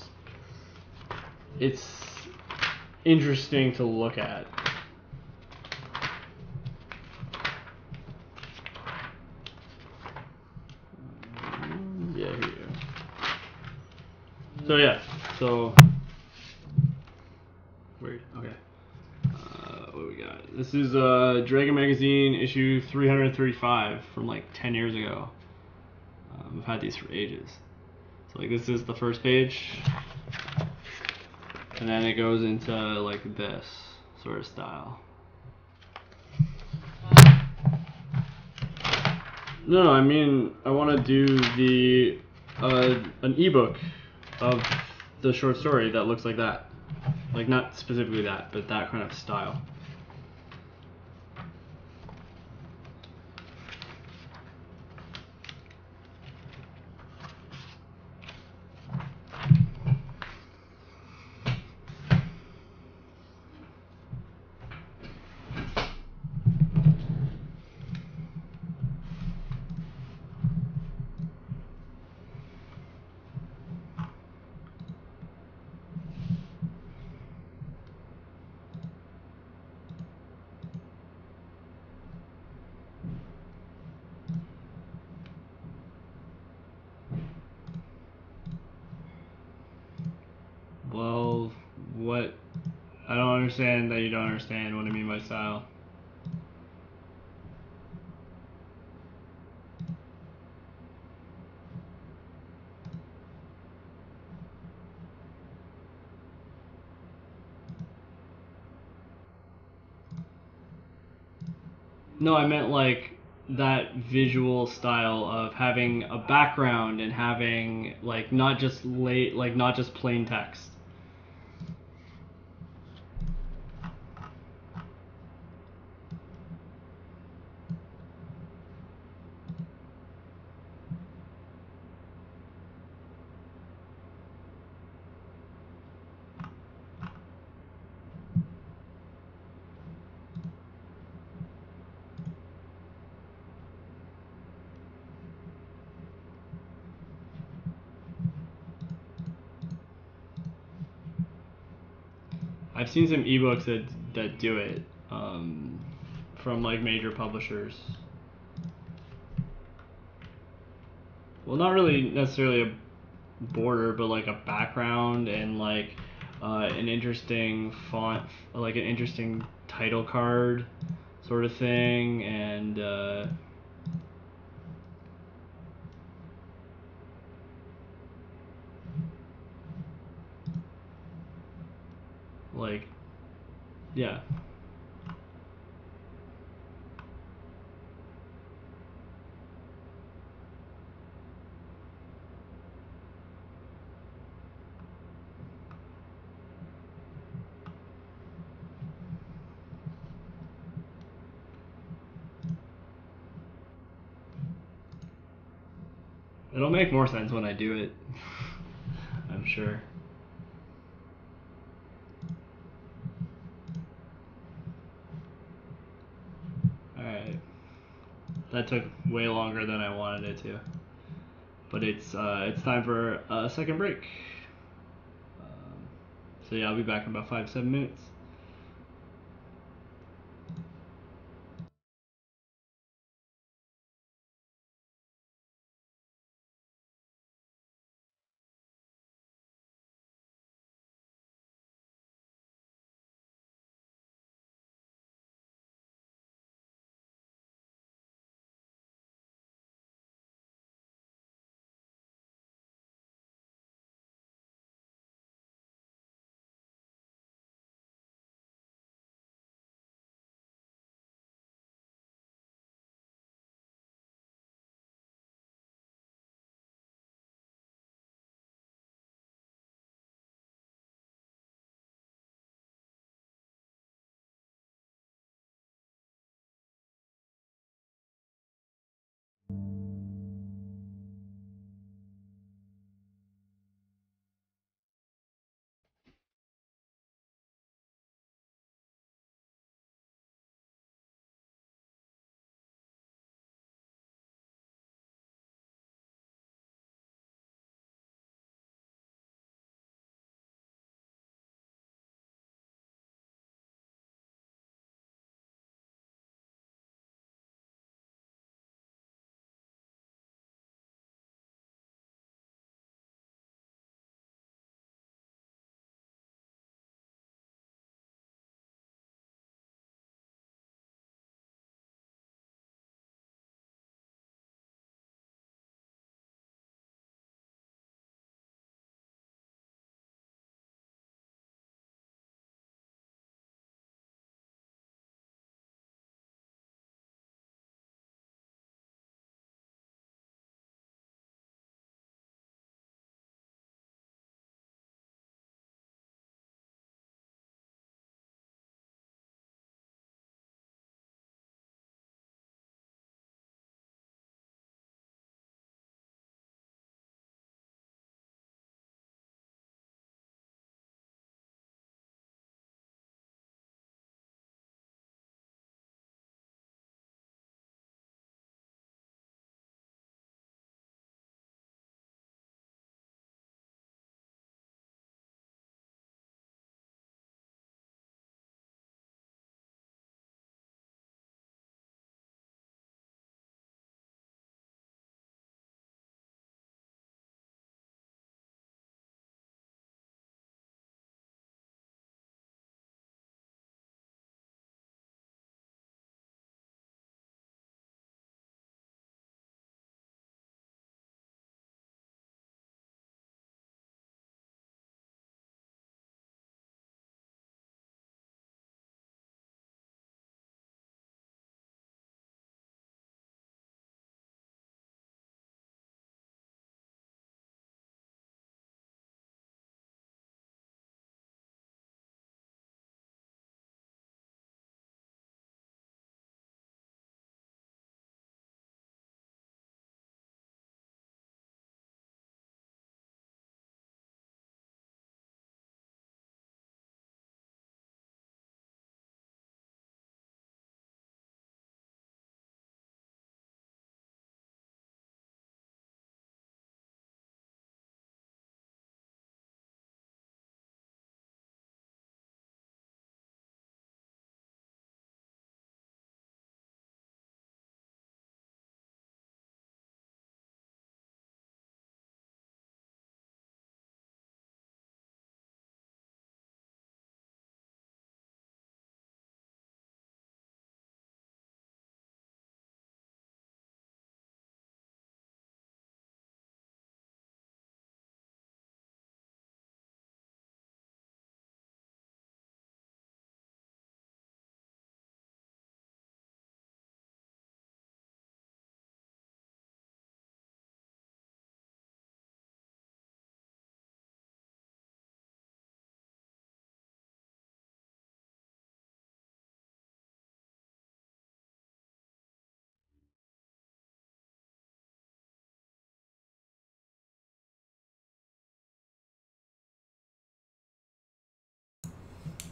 interesting to look at. Yeah, here you go. So yeah, weird. Okay. What do we got? This is Dragon Magazine issue 335 from like 10 years ago. I've had these for ages. So like this is the first page, and then it goes into like this sort of style. No, I mean I want to do the an ebook of the short story that looks like that. Like not specifically that, but that kind of style. Well, what? I don't understand that you don't understand what I mean by style. No, I meant like that visual style of having a background and having like not just not just plain text. I've seen some ebooks that do it from like major publishers. Well, not really necessarily a border, but like a background and like an interesting font, like an interesting title card sort of thing, and Like, yeah. It'll make more sense when I do it. I'm sure. Alright. That took way longer than I wanted it to. But it's time for a second break. So yeah, I'll be back in about 5-7 minutes.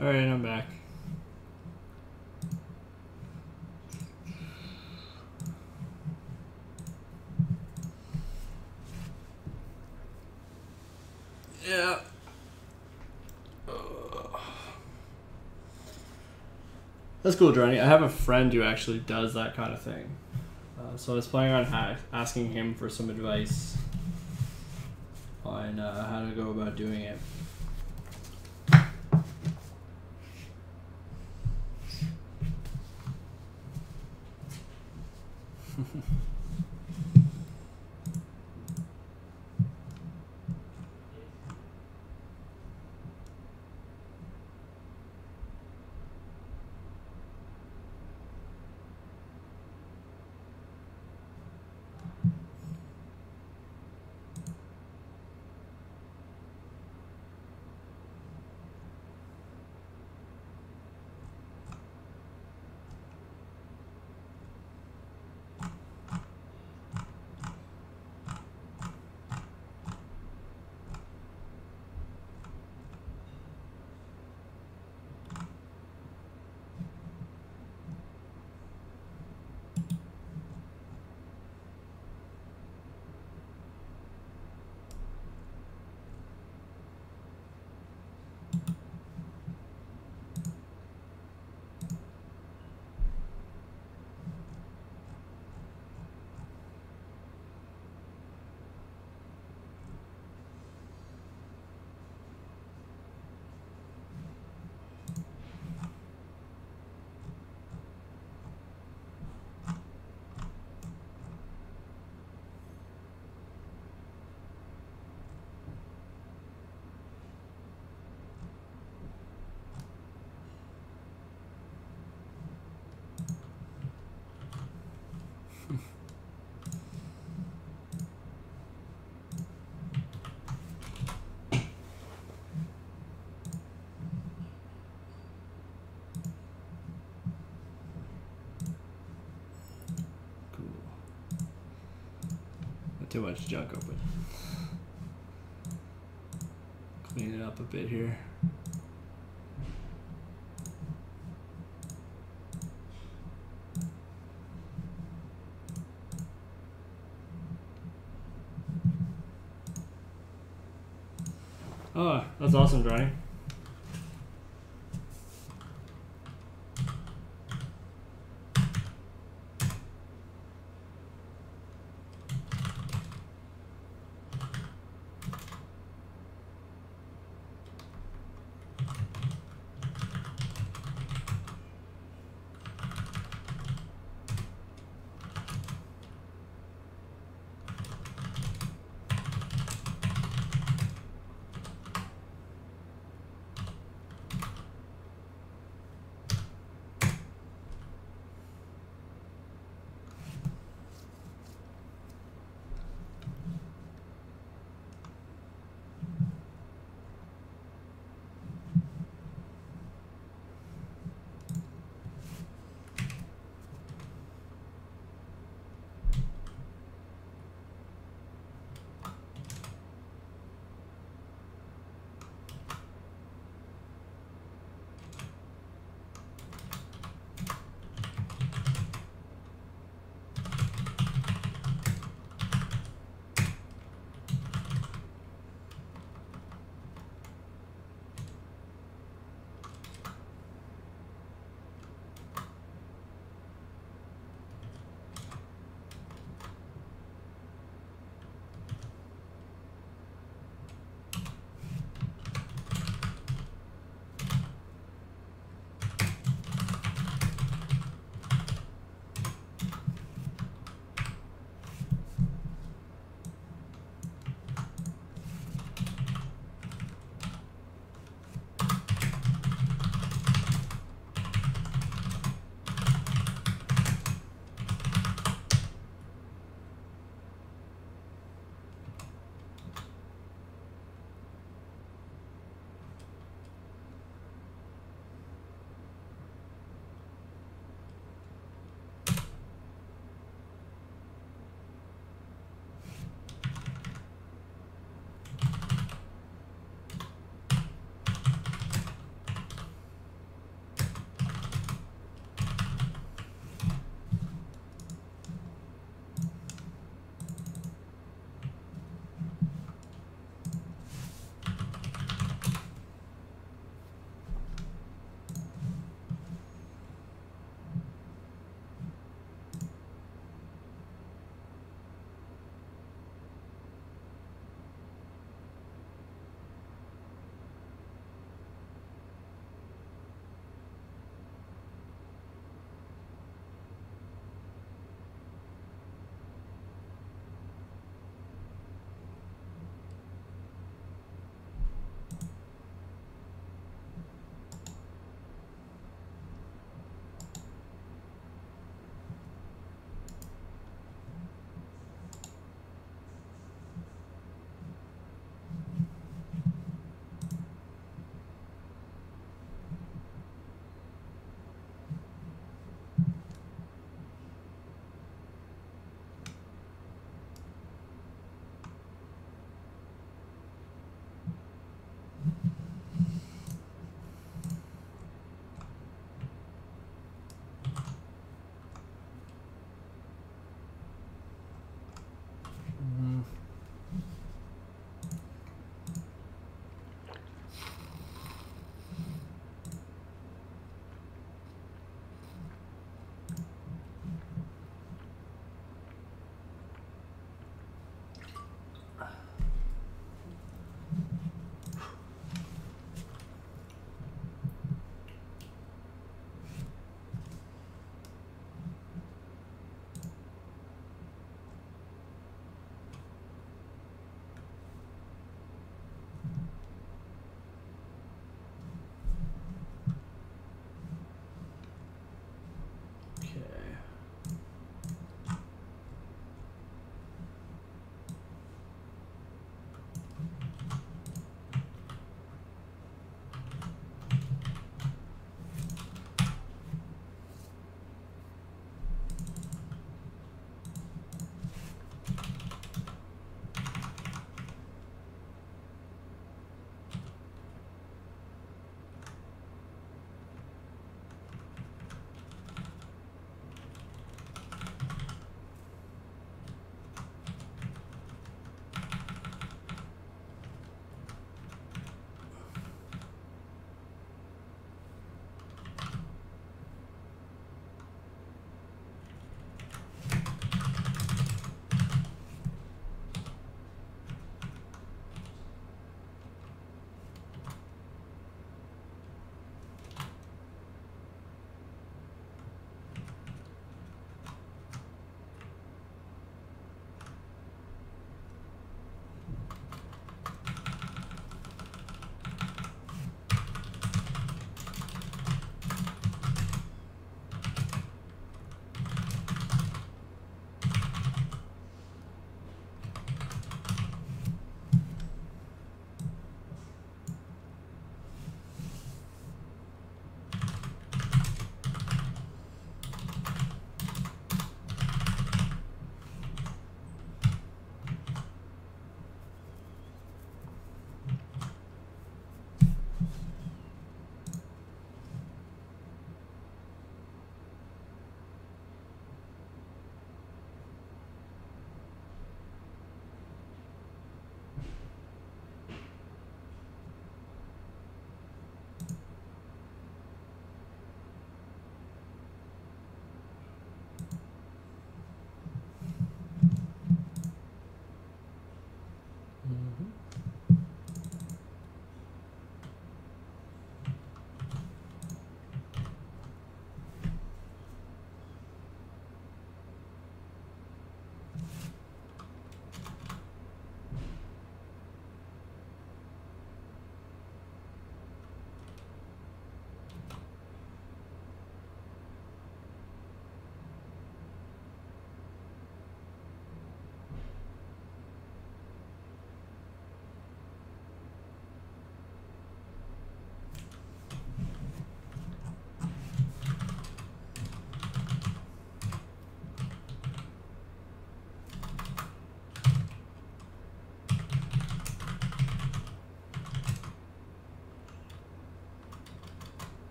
Alright, I'm back. Yeah. That's cool, Johnny. I have a friend who actually does that kind of thing. So I was planning on asking him for some advice on how to go about doing it. Too much junk open. Clean it up a bit here. Oh, that's awesome, Johnny.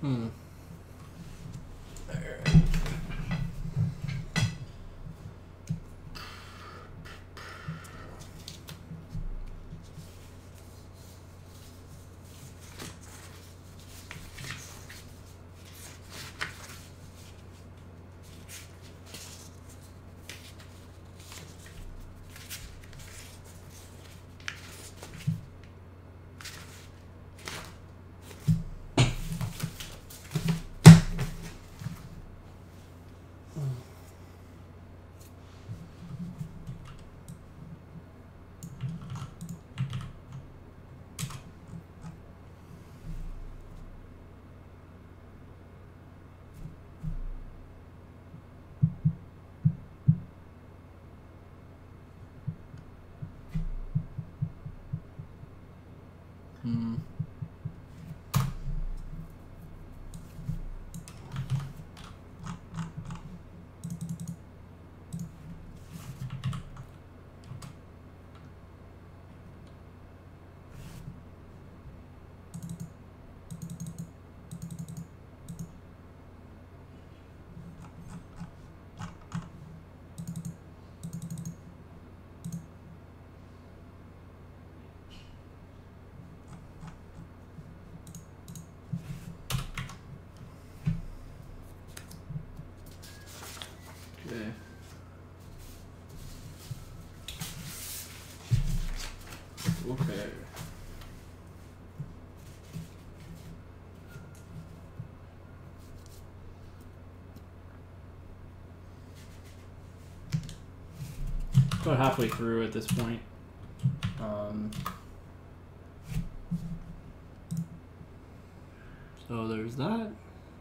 Hmm. Hmm. Okay. Okay. About halfway through at this point. So there's that.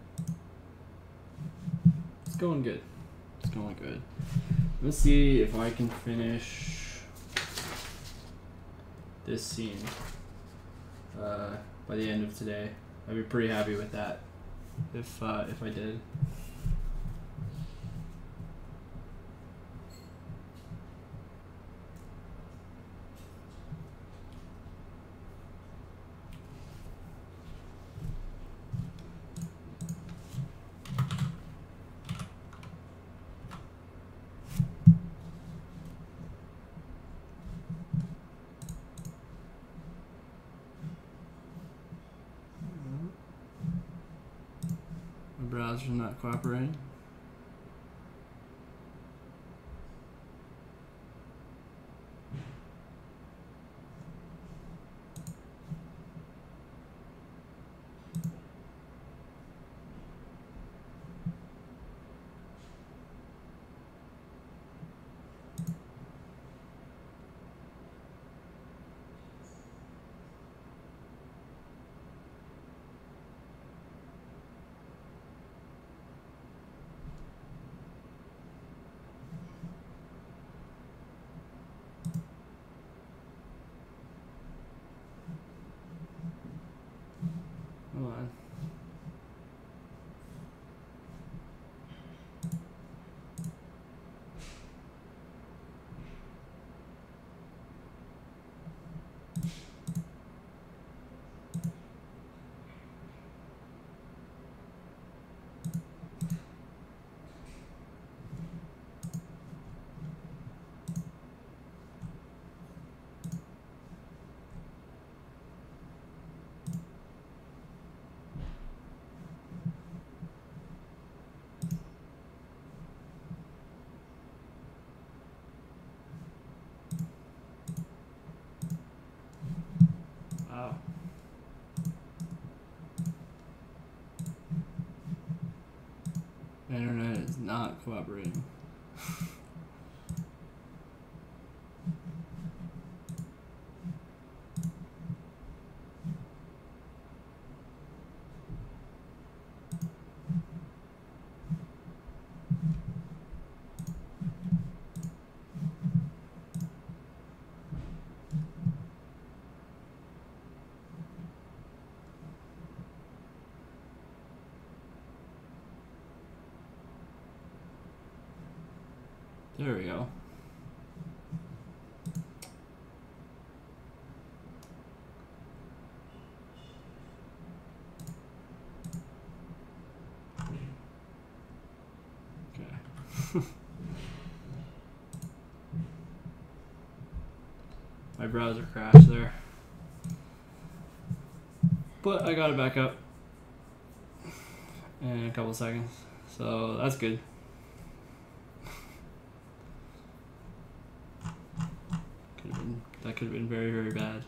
It's going good. It's going good. Let's see if I can finish this scene by the end of today. I'd be pretty happy with that if I did. My browser's not cooperating. Come on. Wow. The internet is not cooperating. There we go. My browser crashed there. But I got it back up in a couple seconds. So that's good. That could have been very, very bad.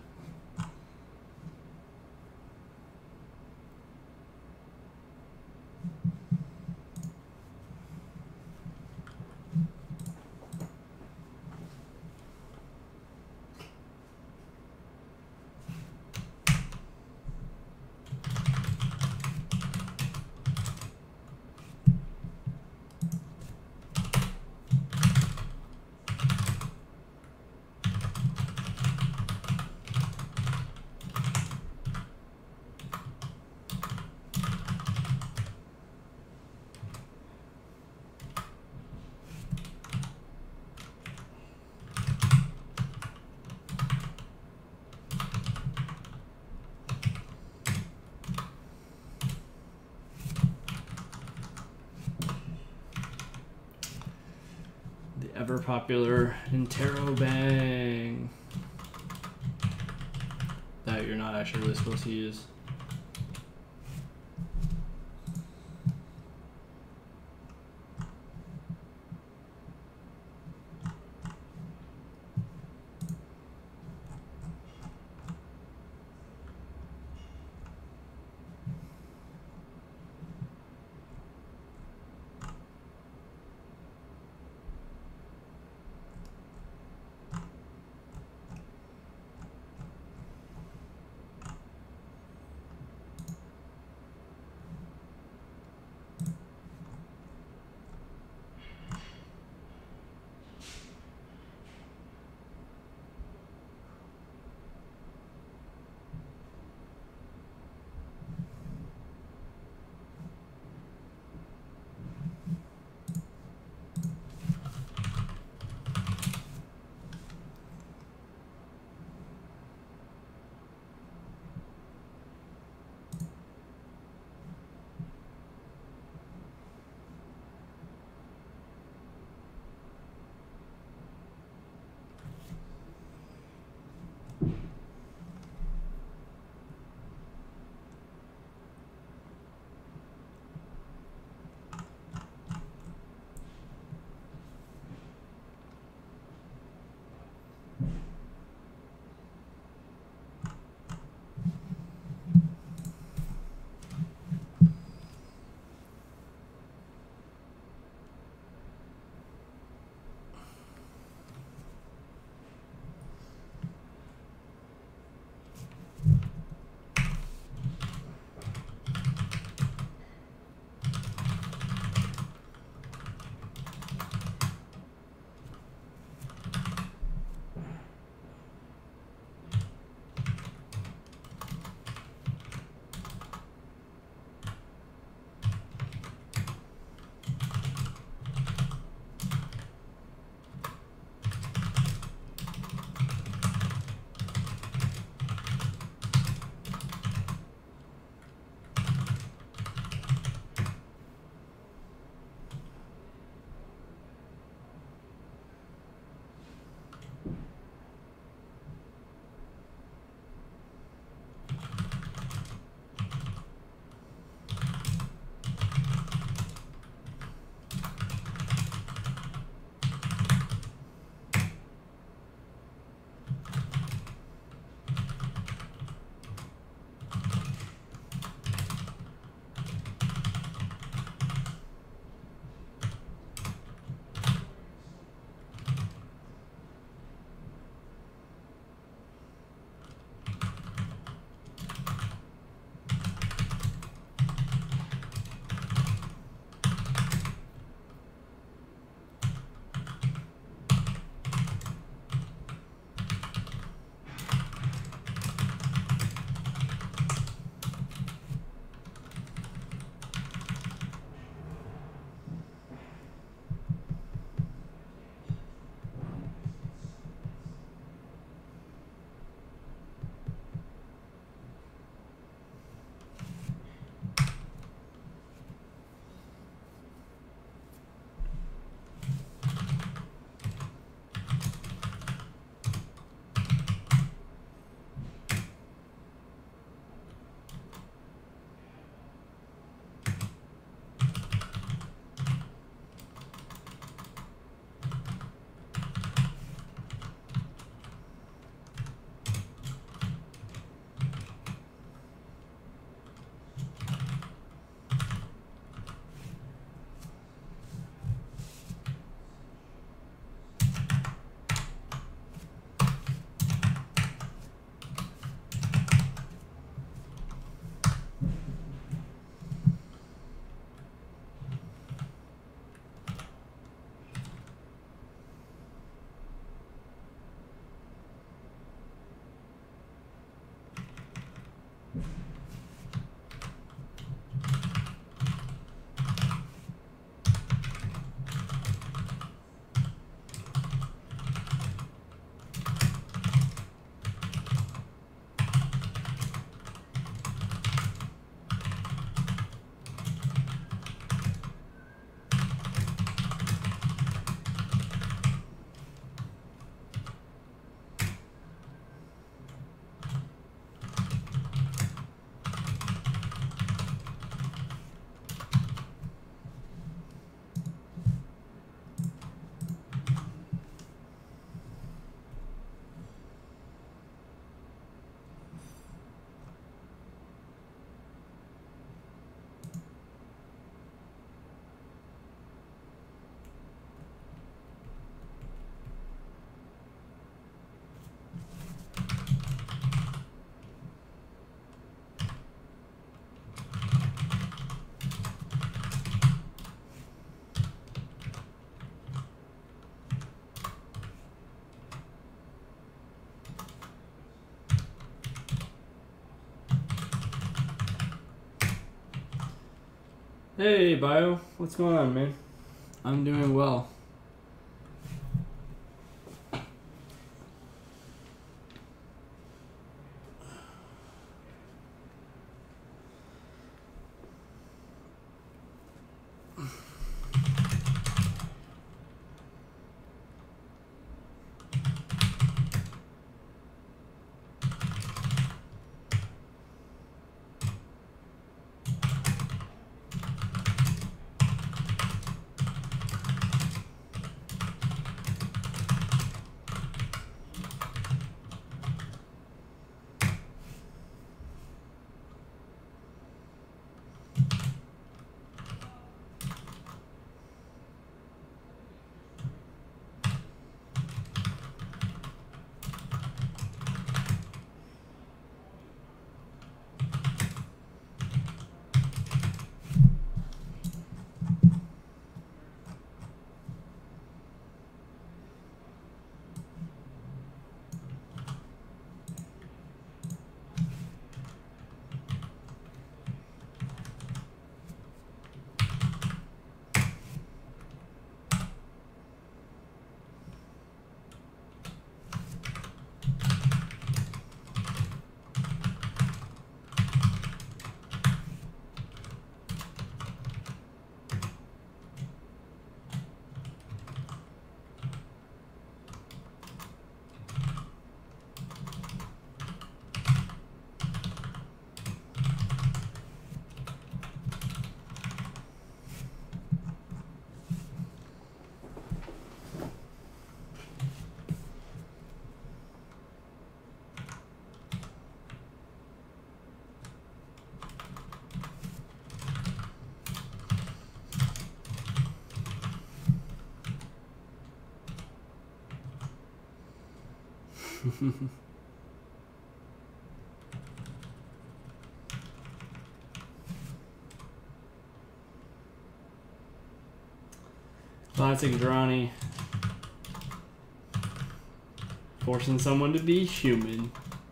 Ever popular Interrobang that you're not actually really supposed to use. Hey, Bio. What's going on, man? I'm doing well. Classic Drawny. Forcing someone to be human.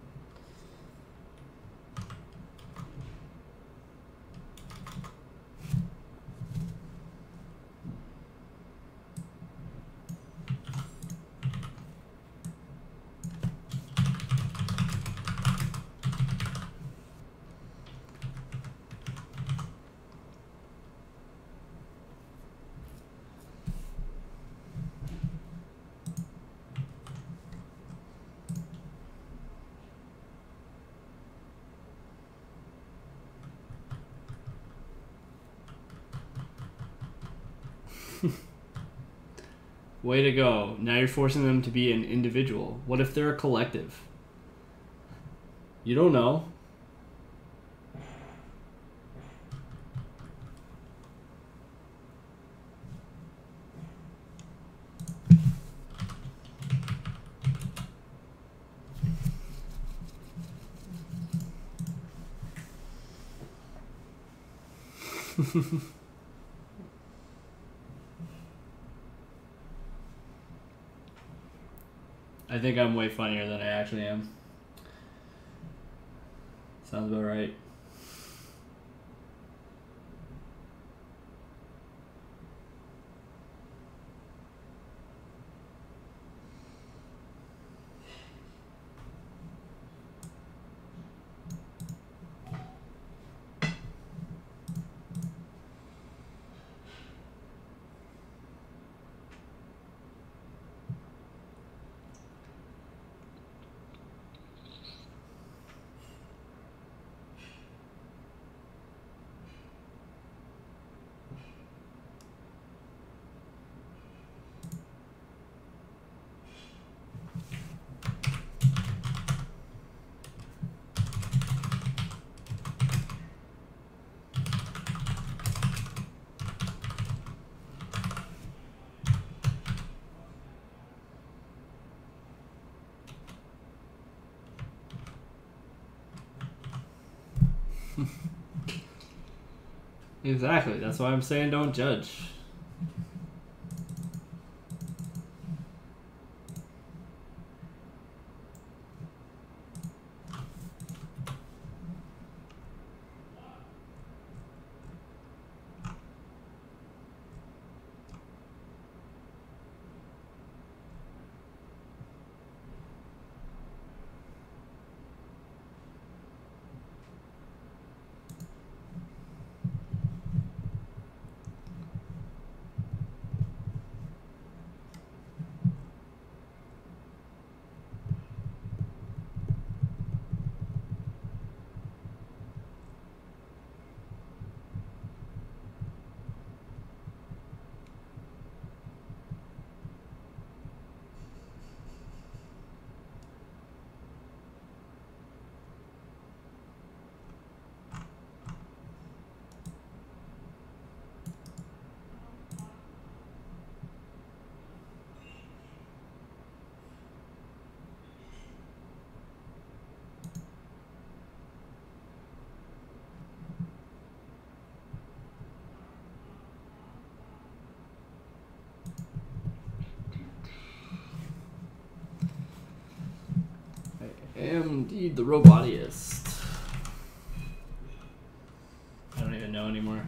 Way to go. Now you're forcing them to be an individual. What if they're a collective? You don't know. I think I'm way funnier than I actually am. Sounds about right. Exactly. That's why I'm saying don't judge. am indeed the robotiest. I don't even know anymore.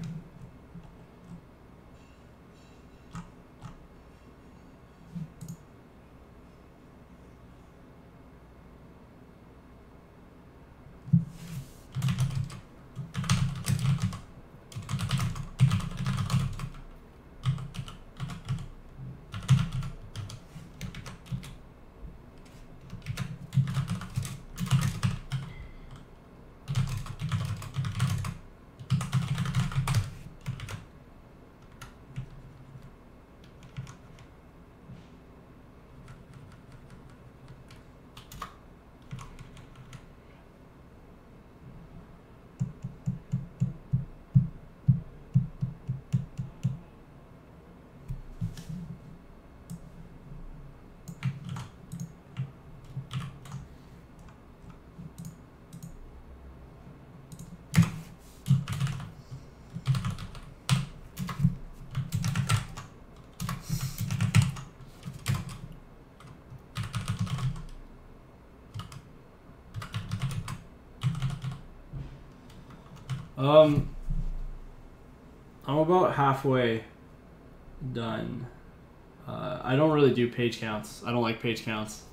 I'm about halfway done. I don't really do page counts. I don't like page counts.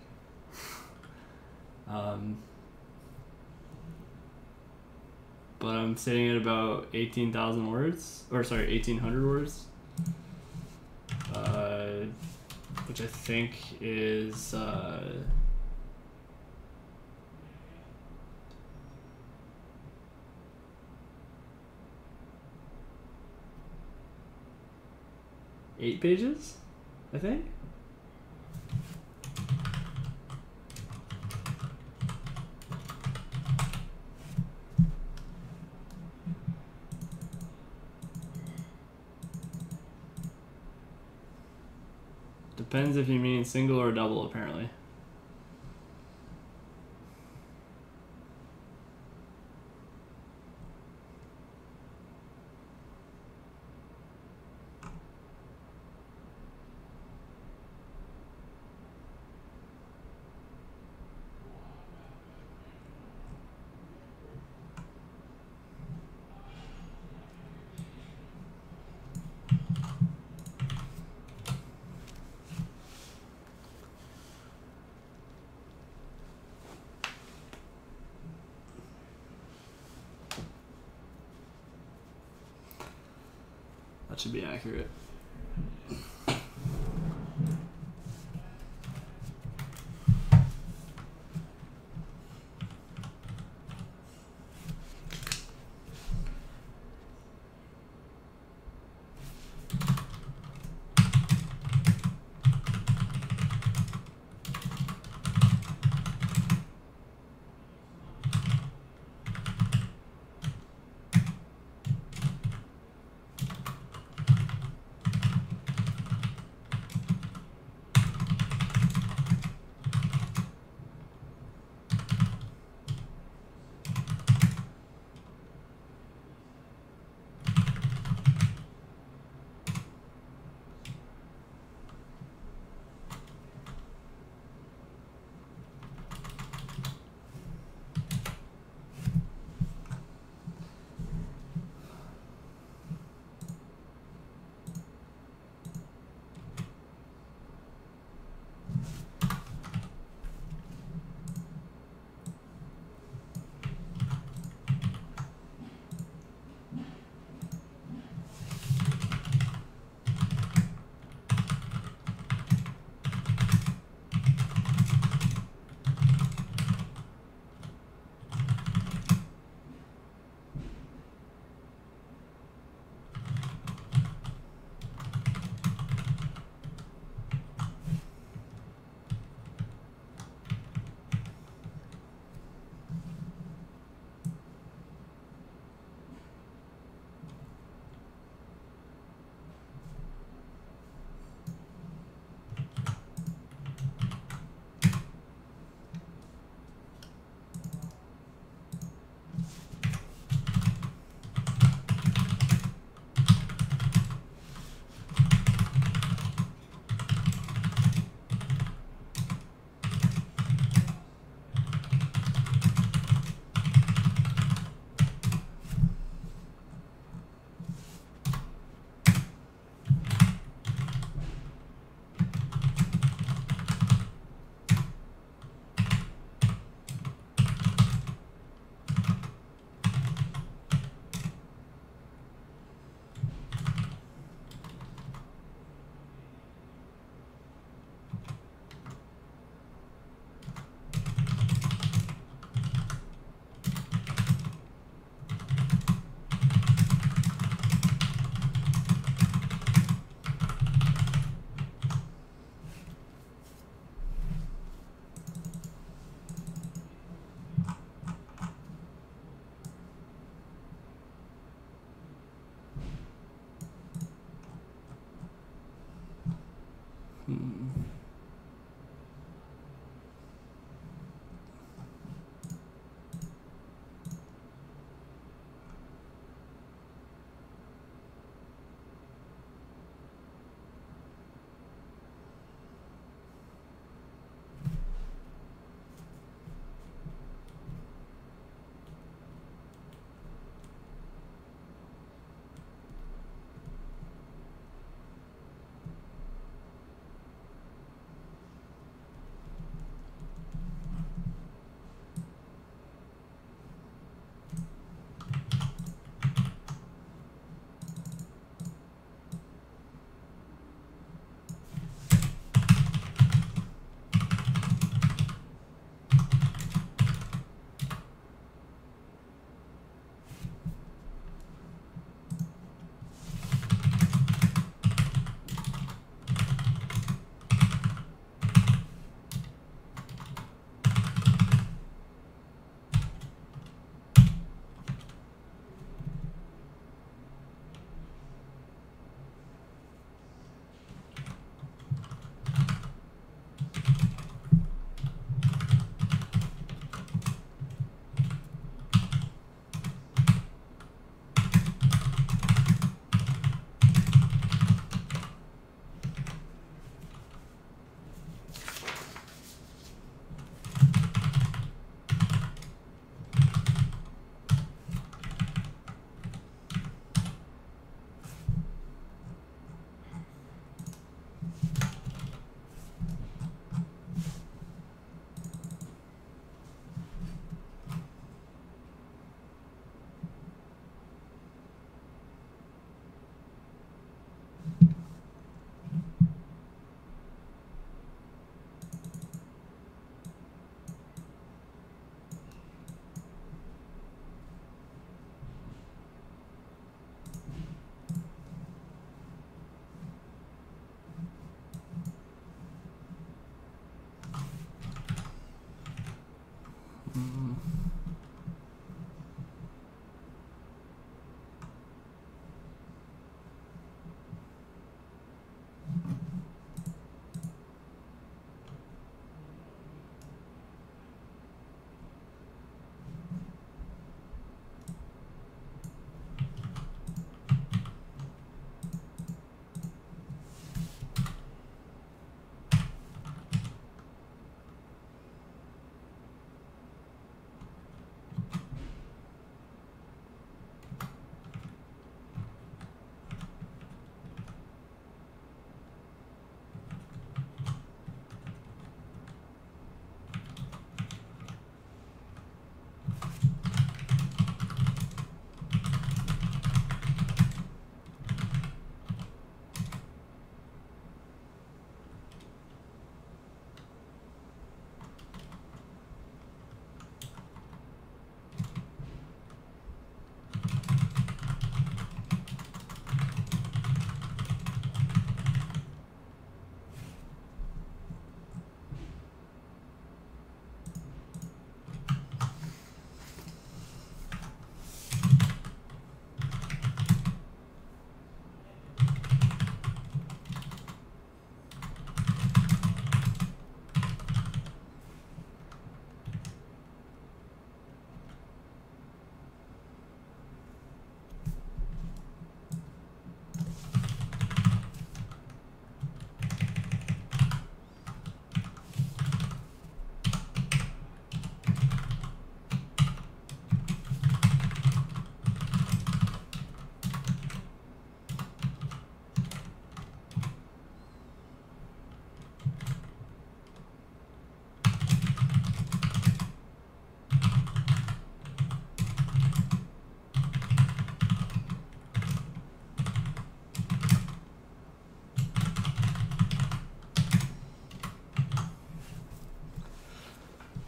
But I'm sitting at about 18,000 words, or sorry, 1,800 words, which I think is 8 pages, I think. Depends if you mean single or double, apparently. That should be accurate.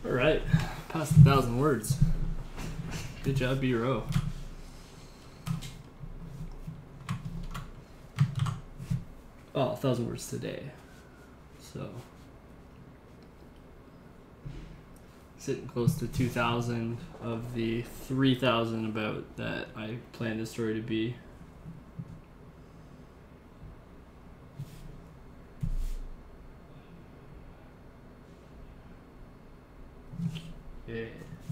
All right, past 1,000 words. Good job, B-Row. Oh, 1,000 words today. So, sitting close to 2,000 of the 3,000 about that I planned the story to be. Yeah.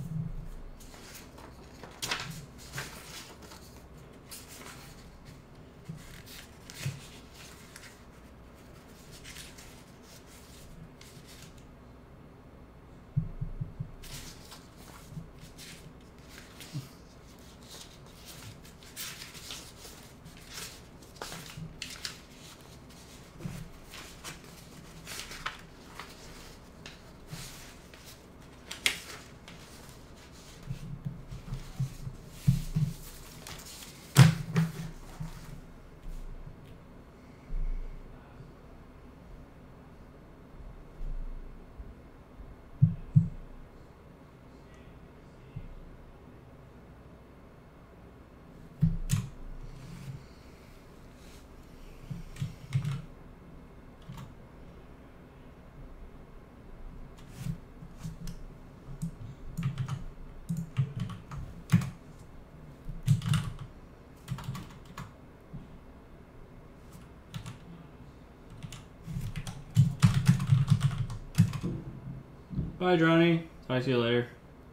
Bye, Johnny. Talk to you later.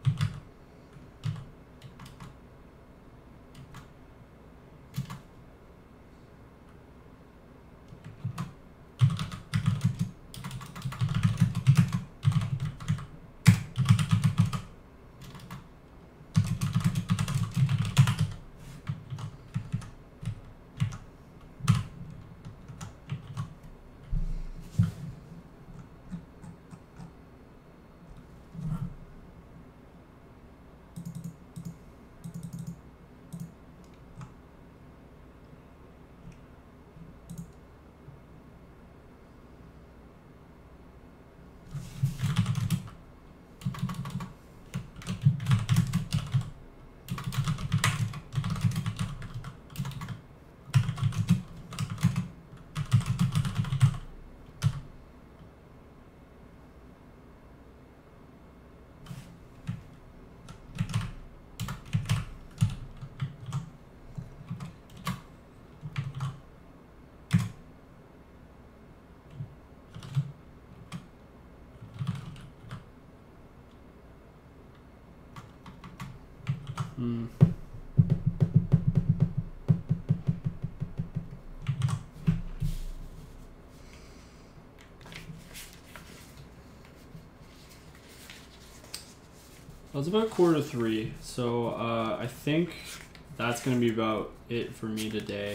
Well, it's about 2:45, so I think that's going to be about it for me today.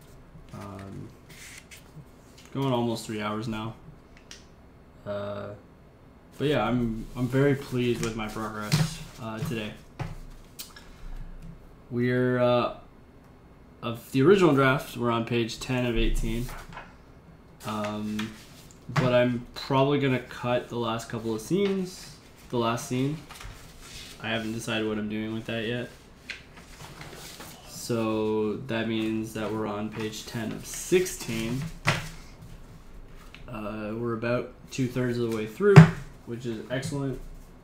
Going almost 3 hours now. But yeah, I'm very pleased with my progress today. We're of the original draft, we're on page 10 of 18. But I'm probably gonna cut the last couple of scenes. The last scene. I haven't decided what I'm doing with that yet. So that means that we're on page 10 of 16. We're about 2/3 of the way through, which is excellent.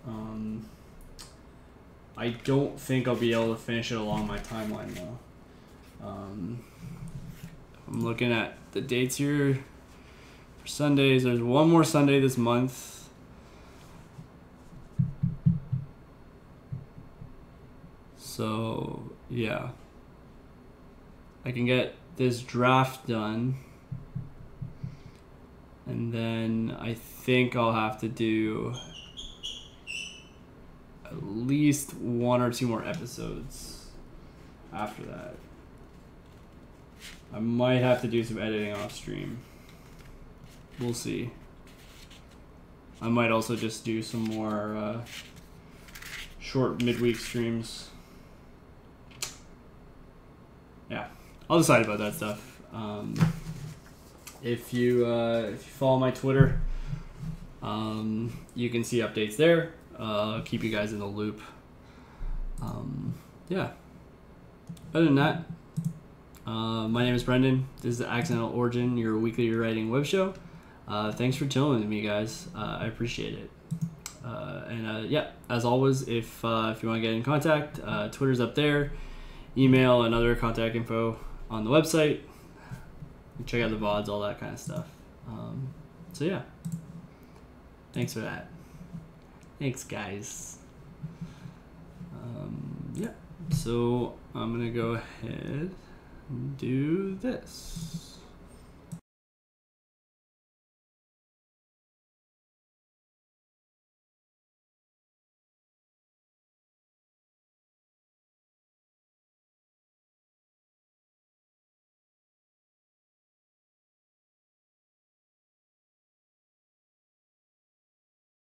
I don't think I'll be able to finish it along my timeline though. I'm looking at the dates here for Sundays. There's one more Sunday this month. So yeah, I can get this draft done, and then I think I'll have to do at least 1 or 2 more episodes after that. I might have to do some editing off stream. We'll see. I might also just do some more short midweek streams. Yeah, I'll decide about that stuff. If you follow my Twitter, you can see updates there. keep you guys in the loop. Yeah. Other than that, my name is Brendan. This is the Accidental Origin, your weekly writing web show. Thanks for chilling with me, guys. I appreciate it. Yeah, as always, if you want to get in contact, Twitter's up there. Email and other contact info on the website. Check out the VODs, all that kind of stuff. So yeah, thanks for that. Thanks, guys. Yeah, so I'm gonna go ahead and do this.